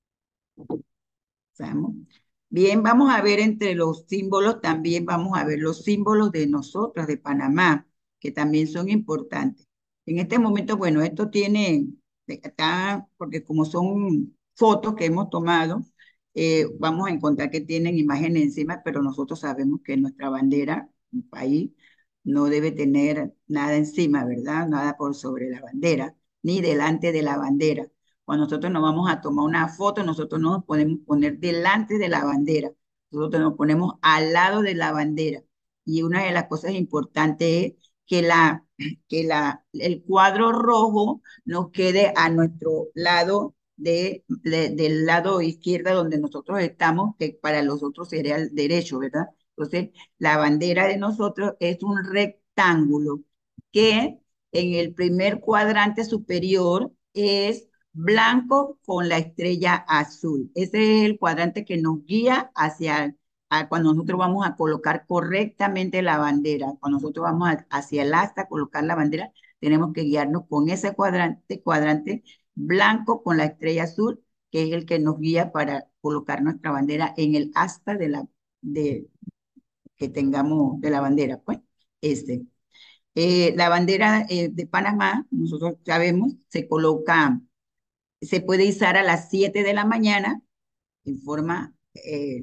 ¿Sabemos? Bien, vamos a ver entre los símbolos, también vamos a ver los símbolos de nosotros, de Panamá, que también son importantes. En este momento, bueno, esto tiene, está, porque como son fotos que hemos tomado, eh, vamos a encontrar que tienen imágenes encima, pero nosotros sabemos que nuestra bandera, un país, no debe tener nada encima, ¿verdad? Nada por sobre la bandera, ni delante de la bandera. Cuando nosotros nos vamos a tomar una foto, nosotros no nos podemos poner delante de la bandera, nosotros nos ponemos al lado de la bandera. Y una de las cosas importantes es que, la, que la, el cuadro rojo nos quede a nuestro lado, de, de, del lado izquierdo donde nosotros estamos, que para los otros sería el derecho, ¿verdad? Entonces, la bandera de nosotros es un rectángulo que en el primer cuadrante superior es blanco con la estrella azul. Ese es el cuadrante que nos guía hacia a cuando nosotros vamos a colocar correctamente la bandera. Cuando nosotros vamos a, hacia el asta a colocar la bandera, tenemos que guiarnos con ese cuadrante, cuadrante blanco con la estrella azul, que es el que nos guía para colocar nuestra bandera en el asta de la, de, que tengamos de la bandera. Pues, este. Eh, la bandera eh, de Panamá, nosotros sabemos, se coloca, se puede izar a las siete de la mañana en forma eh,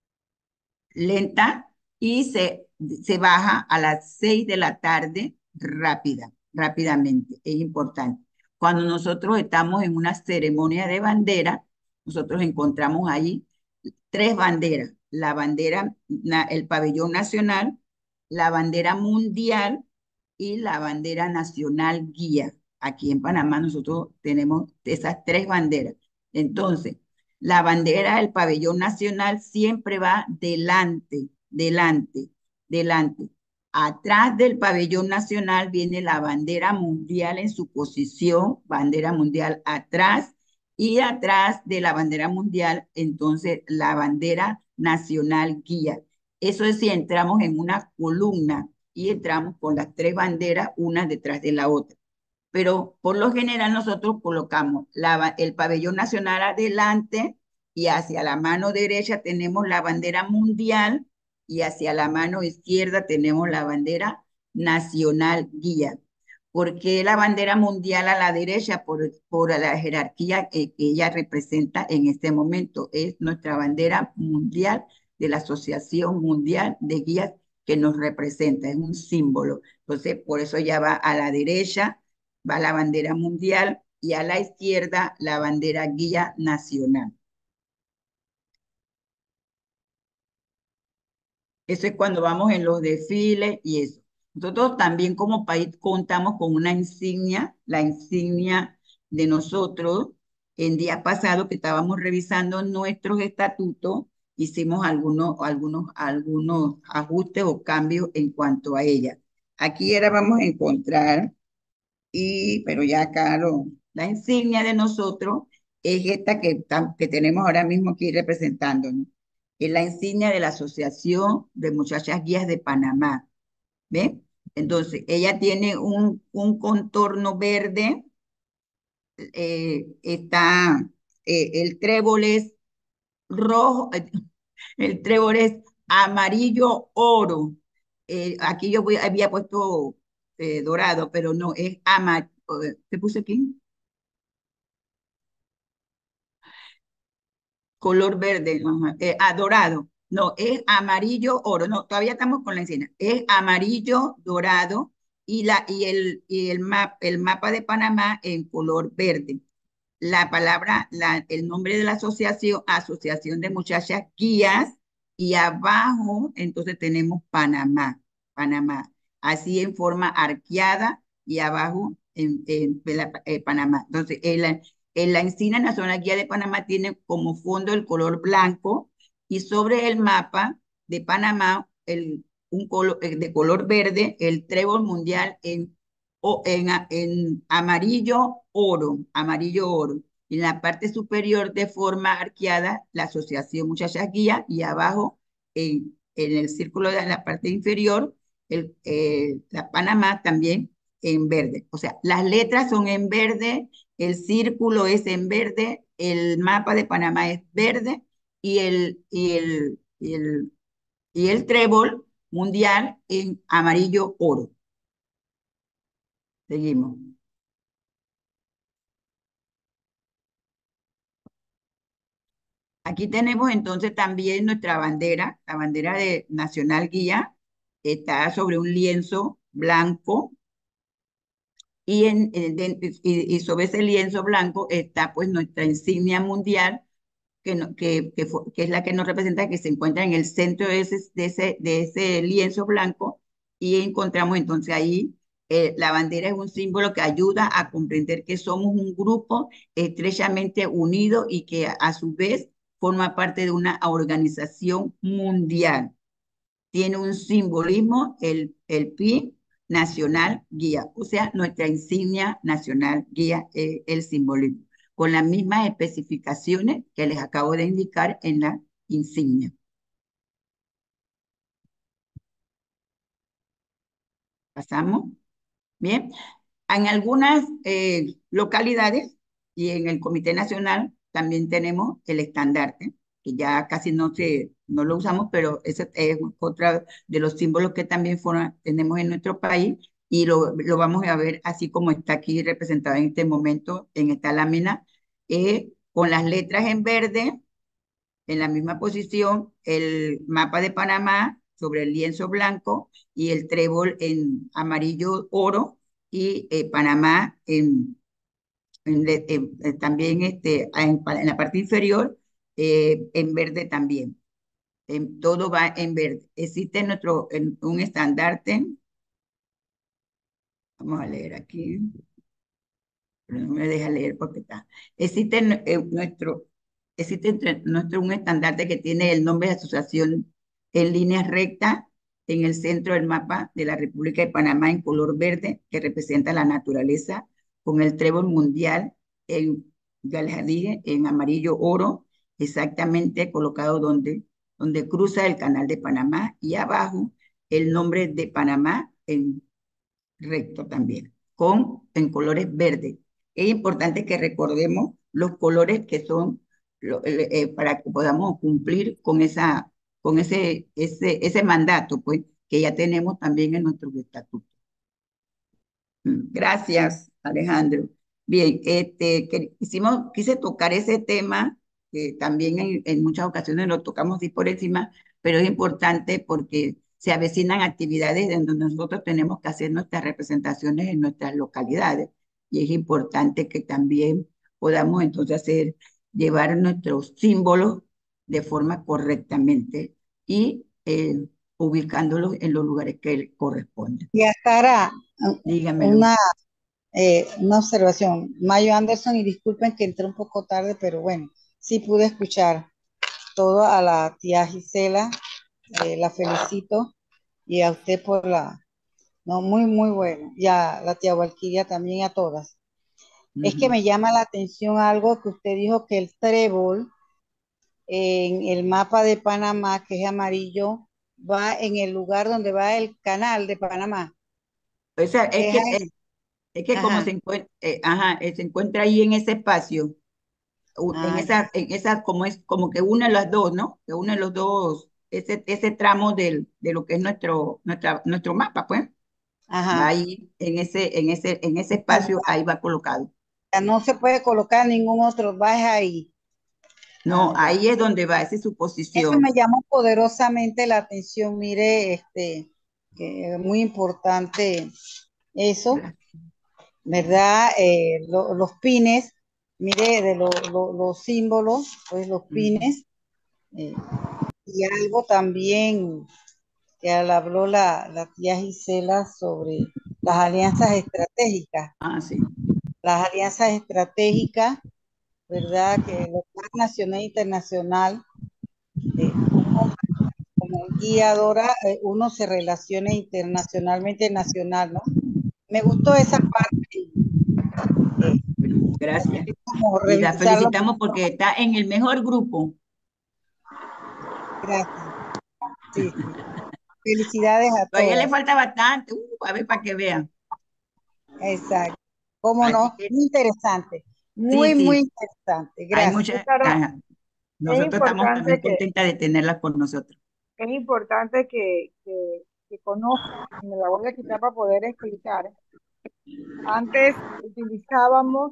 lenta y se, se baja a las seis de la tarde rápida, rápidamente. Es importante. Cuando nosotros estamos en una ceremonia de bandera, nosotros encontramos ahí tres banderas. La bandera, el pabellón nacional, la bandera mundial y la bandera nacional guía. Aquí en Panamá nosotros tenemos esas tres banderas. Entonces, la bandera del pabellón nacional siempre va delante, delante, delante. Atrás del pabellón nacional viene la bandera mundial en su posición, bandera mundial atrás, y atrás de la bandera mundial, entonces la bandera nacional guía. Eso es si entramos en una columna y entramos con las tres banderas una detrás de la otra. Pero por lo general nosotros colocamos la, el pabellón nacional adelante y hacia la mano derecha tenemos la bandera mundial y hacia la mano izquierda tenemos la bandera nacional guía. ¿Por qué la bandera mundial a la derecha? Por, por la jerarquía que, que ella representa en este momento. Es nuestra bandera mundial de la Asociación Mundial de Guías que nos representa, es un símbolo. Entonces, por eso ya va a la derecha, va la bandera mundial y a la izquierda la bandera guía nacional. Eso es cuando vamos en los desfiles y eso. Nosotros también como país contamos con una insignia, la insignia de nosotros. En día pasado que estábamos revisando nuestros estatutos, hicimos algunos, algunos, algunos ajustes o cambios en cuanto a ella. Aquí ahora vamos a encontrar, y, pero ya acá lo, la insignia de nosotros es esta que, que tenemos ahora mismo aquí representándonos. Es la insignia de la Asociación de Muchachas Guías de Panamá. ¿Ve? Entonces, ella tiene un, un contorno verde, eh, está, eh, el trébol es rojo, eh, el trébol es amarillo oro. Eh, aquí yo voy, había puesto eh, dorado, pero no, es amarillo. ¿Qué puse aquí? Color verde, ajá, eh, ah, dorado. No, es amarillo oro. No, todavía estamos con la encina. Es amarillo dorado y, la, y, el, y el, map, el mapa de Panamá en color verde. La palabra, la, el nombre de la asociación, Asociación de Muchachas Guías, y abajo entonces tenemos Panamá, Panamá, así en forma arqueada y abajo en, en, en la, eh, Panamá. Entonces, en en la Insignia Nacional Guía de Panamá tiene como fondo el color blanco y sobre el mapa de Panamá, el, un color, de color verde, el trébol mundial en, o, en, en amarillo oro, amarillo oro. En la parte superior de forma arqueada, la Asociación Muchachas Guía y abajo en, en el círculo de la parte inferior, el, eh, la Panamá también en verde. O sea, las letras son en verde, el círculo es en verde, el mapa de Panamá es verde y el, y el, y el, y el trébol mundial en amarillo oro. Seguimos. Aquí tenemos entonces también nuestra bandera, la bandera de Nacional Guía, está sobre un lienzo blanco y, en, en- de- y, y sobre ese lienzo blanco está pues nuestra insignia mundial que, no- que, que, fue- que es la que nos representa, que se encuentra en el centro de ese, de ese, de ese lienzo blanco y encontramos entonces ahí, eh, la bandera es un símbolo que ayuda a comprender que somos un grupo estrechamente unido y que a, a su vez forma parte de una organización mundial. Tiene un simbolismo, el, el P I nacional guía, o sea, nuestra insignia nacional guía, eh, el simbolismo, con las mismas especificaciones que les acabo de indicar en la insignia. ¿Pasamos? Bien. En algunas eh, localidades y en el Comité Nacional también tenemos el estandarte, que ya casi no, se, no lo usamos, pero ese es otro de los símbolos que también forma- tenemos en nuestro país y lo, lo vamos a ver así como está aquí representado en este momento en esta lámina, eh, con las letras en verde en la misma posición, el mapa de Panamá sobre el lienzo blanco y el trébol en amarillo oro y eh, Panamá en, en, en, en, también este, en, en, la parte inferior eh, en verde también. En, todo va en verde. Existe nuestro, en, un estandarte. Vamos a leer aquí. Pero no me deja leer porque está. Existe eh, nuestro, existe entre nuestro un estandarte que tiene el nombre de asociación en línea recta en el centro del mapa de la República de Panamá en color verde que representa la naturaleza con el trébol mundial en, ya les dije, en amarillo oro, exactamente colocado donde, donde cruza el canal de Panamá y abajo el nombre de Panamá en recto también, con en colores verdes. Es importante que recordemos los colores que son lo, eh, eh, para que podamos cumplir con esa, con ese, ese, ese mandato, pues, que ya tenemos también en nuestros estatutos. Gracias, Alejandro. Bien, este, que, hicimos, quise tocar ese tema, que también en, en muchas ocasiones lo tocamos así por encima, pero es importante porque se avecinan actividades en donde nosotros tenemos que hacer nuestras representaciones en nuestras localidades y es importante que también podamos entonces hacer, llevar nuestros símbolos de forma correctamente y eh, ubicándolos en los lugares que corresponden. Y hasta ahora, Dígamelo. una, eh, una observación. Mayo Anderson, y disculpen que entré un poco tarde, pero bueno, sí pude escuchar todo a la tía Gisela, eh, la felicito, y a usted por la, no, muy, muy bueno, y a la tía Valquiria también, y a todas. Es que Ujú. me llama la atención algo que usted dijo, que el trébol en el mapa de Panamá, que es amarillo, va en el lugar donde va el canal de Panamá. O sea, es Es que, ahí. eh, es que como Ajá, se encuentra, ajá, eh, se encuentra ahí en ese espacio, u- en ah, esa, en esa, como es, como que une las dos, ¿no? Que une los dos, ese, ese tramo del, de lo que es nuestro, nuestra, nuestro mapa, pues, va ajá. ahí en ese, en ese, en ese No, espacio, ahí va colocado. ya no se puede colocar ningún otro, va es ahí. No, Ah, ya. ahí es donde va, esa es su Eso me posición. llamó poderosamente la atención, mire, este, que es muy importante eso, Gracias. ¿verdad? Eh, lo- los pines, mire, de lo- lo- los símbolos, pues los Ujú. pines, eh, y algo también que habló la, la tía Gisela sobre las alianzas estratégicas. Ah, sí. Las alianzas estratégicas, ¿verdad? Que local, nacional e internacional, eh, como guiadora, eh, uno se relaciona internacionalmente, nacional, ¿no? Me gustó esa parte, eh, Bueno, gracias. como Y la revisarlo. felicitamos porque está en el mejor grupo. Gracias. Sí, sí. Felicidades a Todavía le todas. falta bastante. Uh, a ver, para que vean. Exacto. ¿Cómo Así no? que Muy interesante. sí, Muy, muy sí. interesante. Hay Gracias. muchas. Claro, ah, es Nosotros estamos importante también que, contentas de tenerlas con nosotros. es importante que, que, que conozcan, y me la voy a quitar para poder explicar. Antes utilizábamos,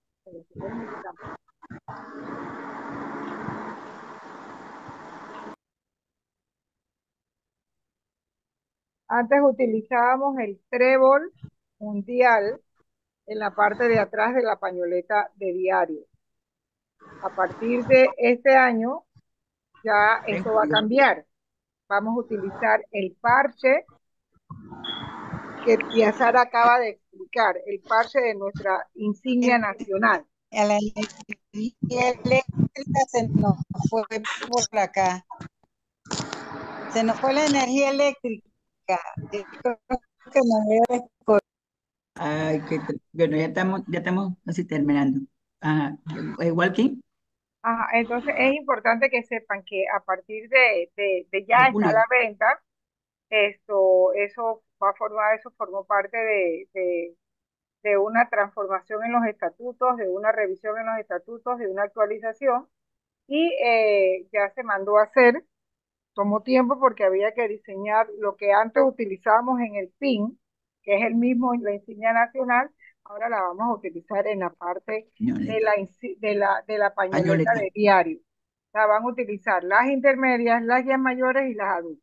antes utilizábamos el trébol mundial en la parte de atrás de la pañoleta de diario. A partir de este año ya eso va a cambiar. Vamos a utilizar el parche que Tía Sara acaba de explicar, el parche de nuestra insignia nacional. A la energía eléctrica se nos fue por acá. Se nos fue la energía eléctrica. Yo creo que me voy a desconectar. Ay, qué tr- bueno, ya estamos, ya estamos casi terminando. Ajá. Eh, Walking, Ajá, entonces es importante que sepan que a partir de, de, de ya de está a la julio. venta, esto, eso va a formar, eso formó parte de, de, de una transformación en los estatutos, de una revisión en los estatutos, de una actualización, y eh, ya se mandó a hacer. Tomó tiempo porque había que diseñar lo que antes utilizábamos en el P I N, que es el mismo, la insignia nacional, ahora la vamos a utilizar en la parte de Pañoleta. la, insi- de la, de la pañoleta Pañoleta. de diario. La van a utilizar las intermedias, las ya mayores y las adultas.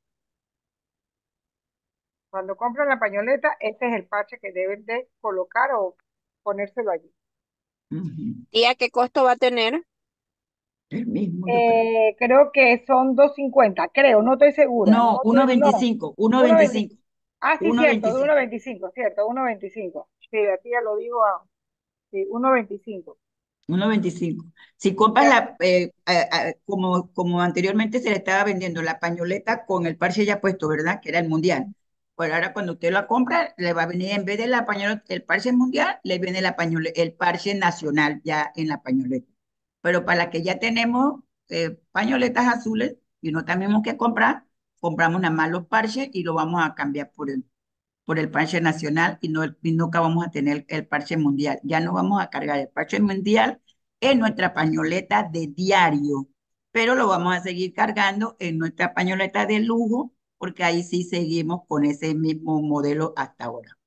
Cuando compran la pañoleta, este es el parche que deben de colocar o ponérselo allí. Ujú. ¿Y a qué costo va a tener? El mismo, yo creo. Eh, creo que son dos cincuenta, creo, no estoy segura, no No, uno estoy, no, veinticinco, uno uno veinticinco. veinticinco, Ah, sí, uno cierto, de uno veinticinco. veinticinco, cierto, uno veinticinco. Sí, aquí ya lo digo, ah, sí, uno veinticinco. uno veinticinco. Si compras Ya, la, eh, a- a- como, como anteriormente se le estaba vendiendo la pañoleta con el parche ya puesto, ¿verdad? Que era el mundial. Pues ahora cuando usted la compra, le va a venir en vez de la pañoleta, el parche mundial, le viene la pañole- el parche nacional ya en la pañoleta. Pero para la que ya tenemos eh, pañoletas azules y no tenemos que comprar, compramos nada más los parches y lo vamos a cambiar por el por el parche nacional y, no, y nunca vamos a tener el parche mundial. Ya no vamos a cargar el parche mundial en nuestra pañoleta de diario, pero lo vamos a seguir cargando en nuestra pañoleta de lujo, porque ahí sí seguimos con ese mismo modelo hasta ahora.